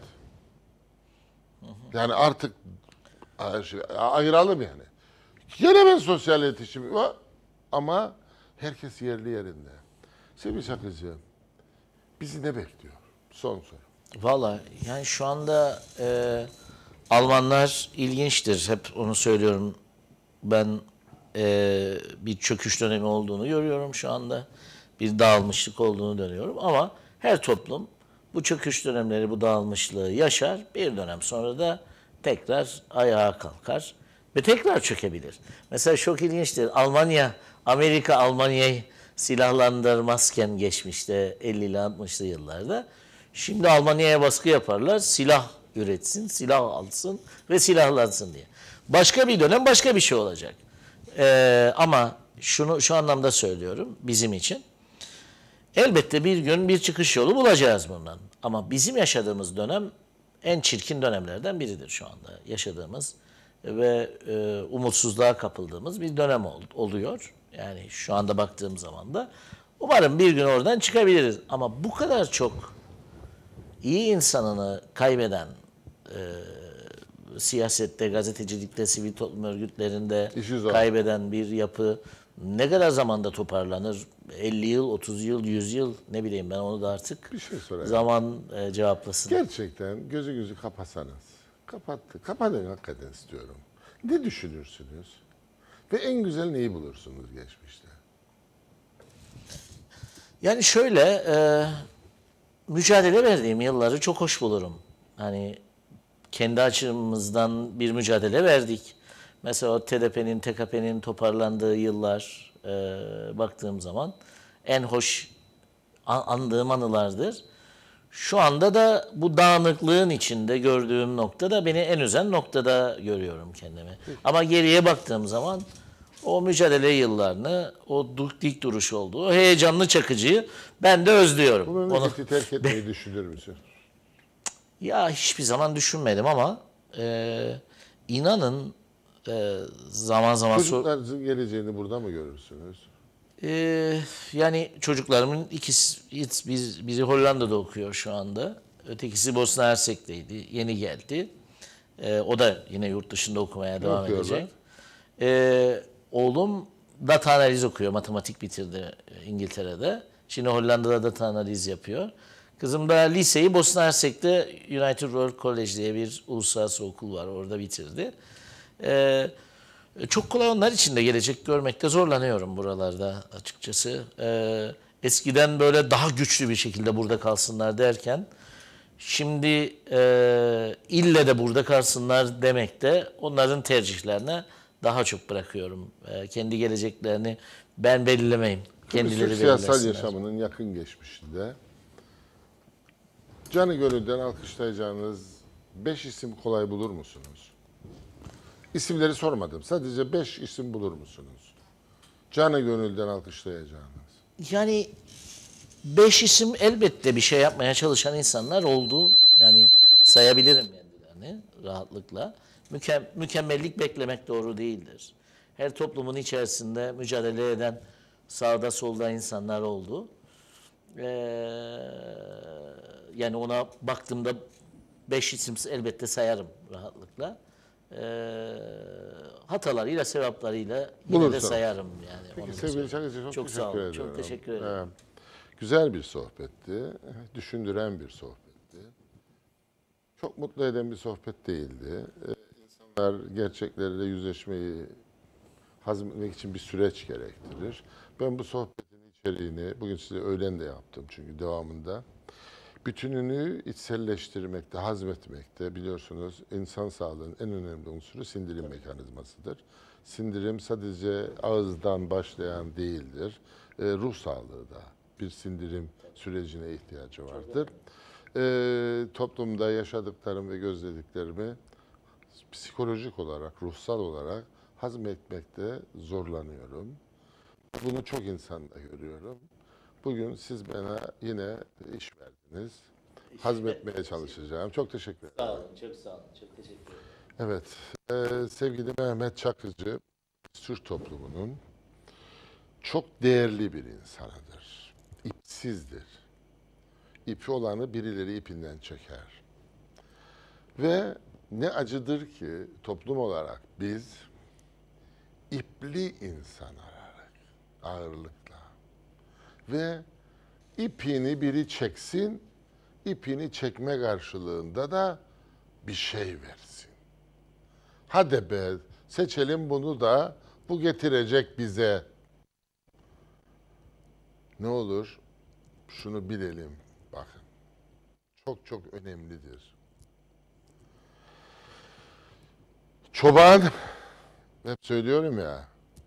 Yani artık ayıralım yani. Yine ben sosyal iletişim var ama herkes yerli yerinde. Sevgili Çakıcı, bizi ne bekliyor? Son soru. Valla yani şu anda Almanlar ilginçtir. Hep onu söylüyorum. Ben bir çöküş dönemi olduğunu görüyorum şu anda. Bir dağılmışlık olduğunu dönüyorum. Ama her toplum bu çöküş dönemleri, bu dağılmışlığı yaşar. Bir dönem sonra da tekrar ayağa kalkar ve tekrar çökebilir. Mesela çok ilginçtir. Amerika Almanya'yı silahlandırmazken geçmişte 50'li 60'lı yıllarda. Şimdi Almanya'ya baskı yaparlar. Silah üretsin, silah alsın ve silahlansın diye. Başka bir dönem başka bir şey olacak. Ama şunu şu anlamda söylüyorum bizim için. Elbette bir gün bir çıkış yolu bulacağız bundan. Ama bizim yaşadığımız dönem en çirkin dönemlerden biridir şu anda yaşadığımız ve umutsuzluğa kapıldığımız bir dönem oluyor. Yani şu anda baktığım zaman da umarım bir gün oradan çıkabiliriz. Ama bu kadar çok iyi insanını kaybeden siyasette, gazetecilikte, sivil toplum örgütlerinde kaybeden bir yapı ne kadar zamanda toparlanır? 50 yıl, 30 yıl, 100 yıl ne bileyim ben onu da artık Bir şey sorayım. zaman cevaplasın. Gerçekten gözünüzü kapatsanız, kapatın hakikaten istiyorum. Ne düşünürsünüz? Ve en güzel neyi bulursunuz geçmişte? Yani şöyle mücadele verdiğim yılları çok hoş bulurum. Hani kendi açımızdan bir mücadele verdik. Mesela o TDP'nin, TKP'nin toparlandığı yıllar baktığım zaman en hoş andığım anılardır. Şu anda da bu dağınıklığın içinde gördüğüm noktada beni en üzen noktada görüyorum kendimi. Ama geriye baktığım zaman o mücadele yıllarını, o dik duruş olduğu, o heyecanlı çakıcıyı ben de özlüyorum. Bu memleketi terk etmeyi düşünür müsün? Ya hiçbir zaman düşünmedim ama inanın zaman zaman... Çocuklarınızın geleceğini burada mı görürsünüz? Yani çocuklarımın biri Hollanda'da okuyor şu anda. Ötekisi Bosna Hersek'teydi. Yeni geldi. O da yine yurt dışında okumaya devam edecek. Oğlum data analiz okuyor. Matematik bitirdi İngiltere'de. Şimdi Hollanda'da data analiz yapıyor. Kızım da liseyi Bosna Hersek'te United World College diye bir uluslararası okul var. Orada bitirdi. Çok kolay onlar için de gelecek görmekte zorlanıyorum buralarda açıkçası. Eskiden böyle daha güçlü bir şekilde burada kalsınlar derken şimdi ille de burada kalsınlar demekte onların tercihlerine daha çok bırakıyorum. Kendi geleceklerini ben belirlemeyim. Kendileri siyasal yaşamının yakın geçmişinde canı gönülden alkışlayacağınız 5 isim kolay bulur musunuz? İsimleri sormadım. Sadece 5 isim bulur musunuz? Canı gönülden alkışlayacağınız. Yani 5 isim elbette bir şey yapmaya çalışan insanlar oldu. Yani sayabilirim kendilerini rahatlıkla. Mükemmellik beklemek doğru değildir. Her toplumun içerisinde mücadele eden sağda solda insanlar oldu. Yani ona baktığımda 5 isim elbette sayarım rahatlıkla. Hatalarıyla, sevaplarıyla yine de sayarım yani. Peki sevgili Çakıcı çok sağ olun. ederim. Çok teşekkür ederim. Güzel bir sohbetti. Düşündüren bir sohbetti. Çok mutlu eden bir sohbet değildi. İnsanlar gerçekleriyle yüzleşmeyi hazmetmek için bir süreç gerektirir. Ben bu sohbetin içeriğini bugün size öğlen de yaptım çünkü devamında. Bütününü içselleştirmekte, hazmetmekte biliyorsunuz insan sağlığının en önemli unsuru sindirim mekanizmasıdır. Sindirim sadece ağızdan başlayan değildir. Ruh sağlığı da bir sindirim sürecine ihtiyacı vardır. Toplumda yaşadıklarım ve gözlediklerimi psikolojik olarak, ruhsal olarak hazmetmekte zorlanıyorum. Bunu çok insanda görüyorum. Bugün siz bana yine iş verdiniz. Hazmetmeye çalışacağım. Çok teşekkür ederim. Sağ olun, çok sağ olun. Çok teşekkür ederim. Evet, sevgili Mehmet Çakıcı, Türk toplumunun çok değerli bir insanıdır. İpsizdir. İpi olanı birileri ipinden çeker. Ve ne acıdır ki toplum olarak biz ipli insan ararız ağırlıkla. Ve ipini biri çeksin ipini çekme karşılığında da bir şey versin. Hadi be, seçelim bunu da, bu getirecek bize. Ne olur şunu bilelim, bakın. Çok çok önemlidir. Çoban, hep söylüyorum ya,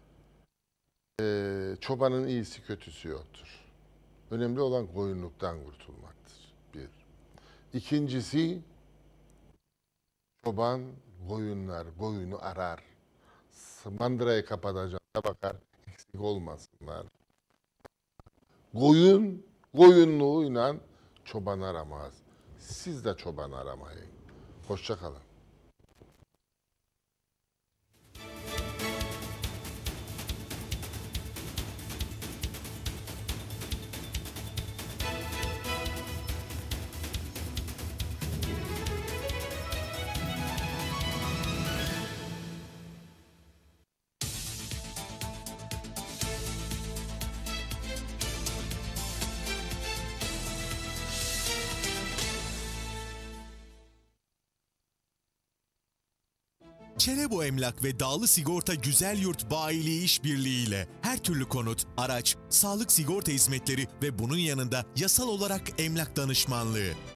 çobanın iyisi kötüsü yoktur. Önemli olan koyunluktan kurtulmaktır. Bir. İkincisi, çoban koyunu arar. Mandırayı kapatacağına bakar, eksik olmasınlar. Koyunluğuyla çoban aramaz. Siz de çoban aramayın. Hoşça kalın. Çelebo Emlak ve Dağlı Sigorta Güzel Yurt Bayiliği işbirliğiyle her türlü konut, araç, sağlık sigorta hizmetleri ve bunun yanında yasal olarak emlak danışmanlığı.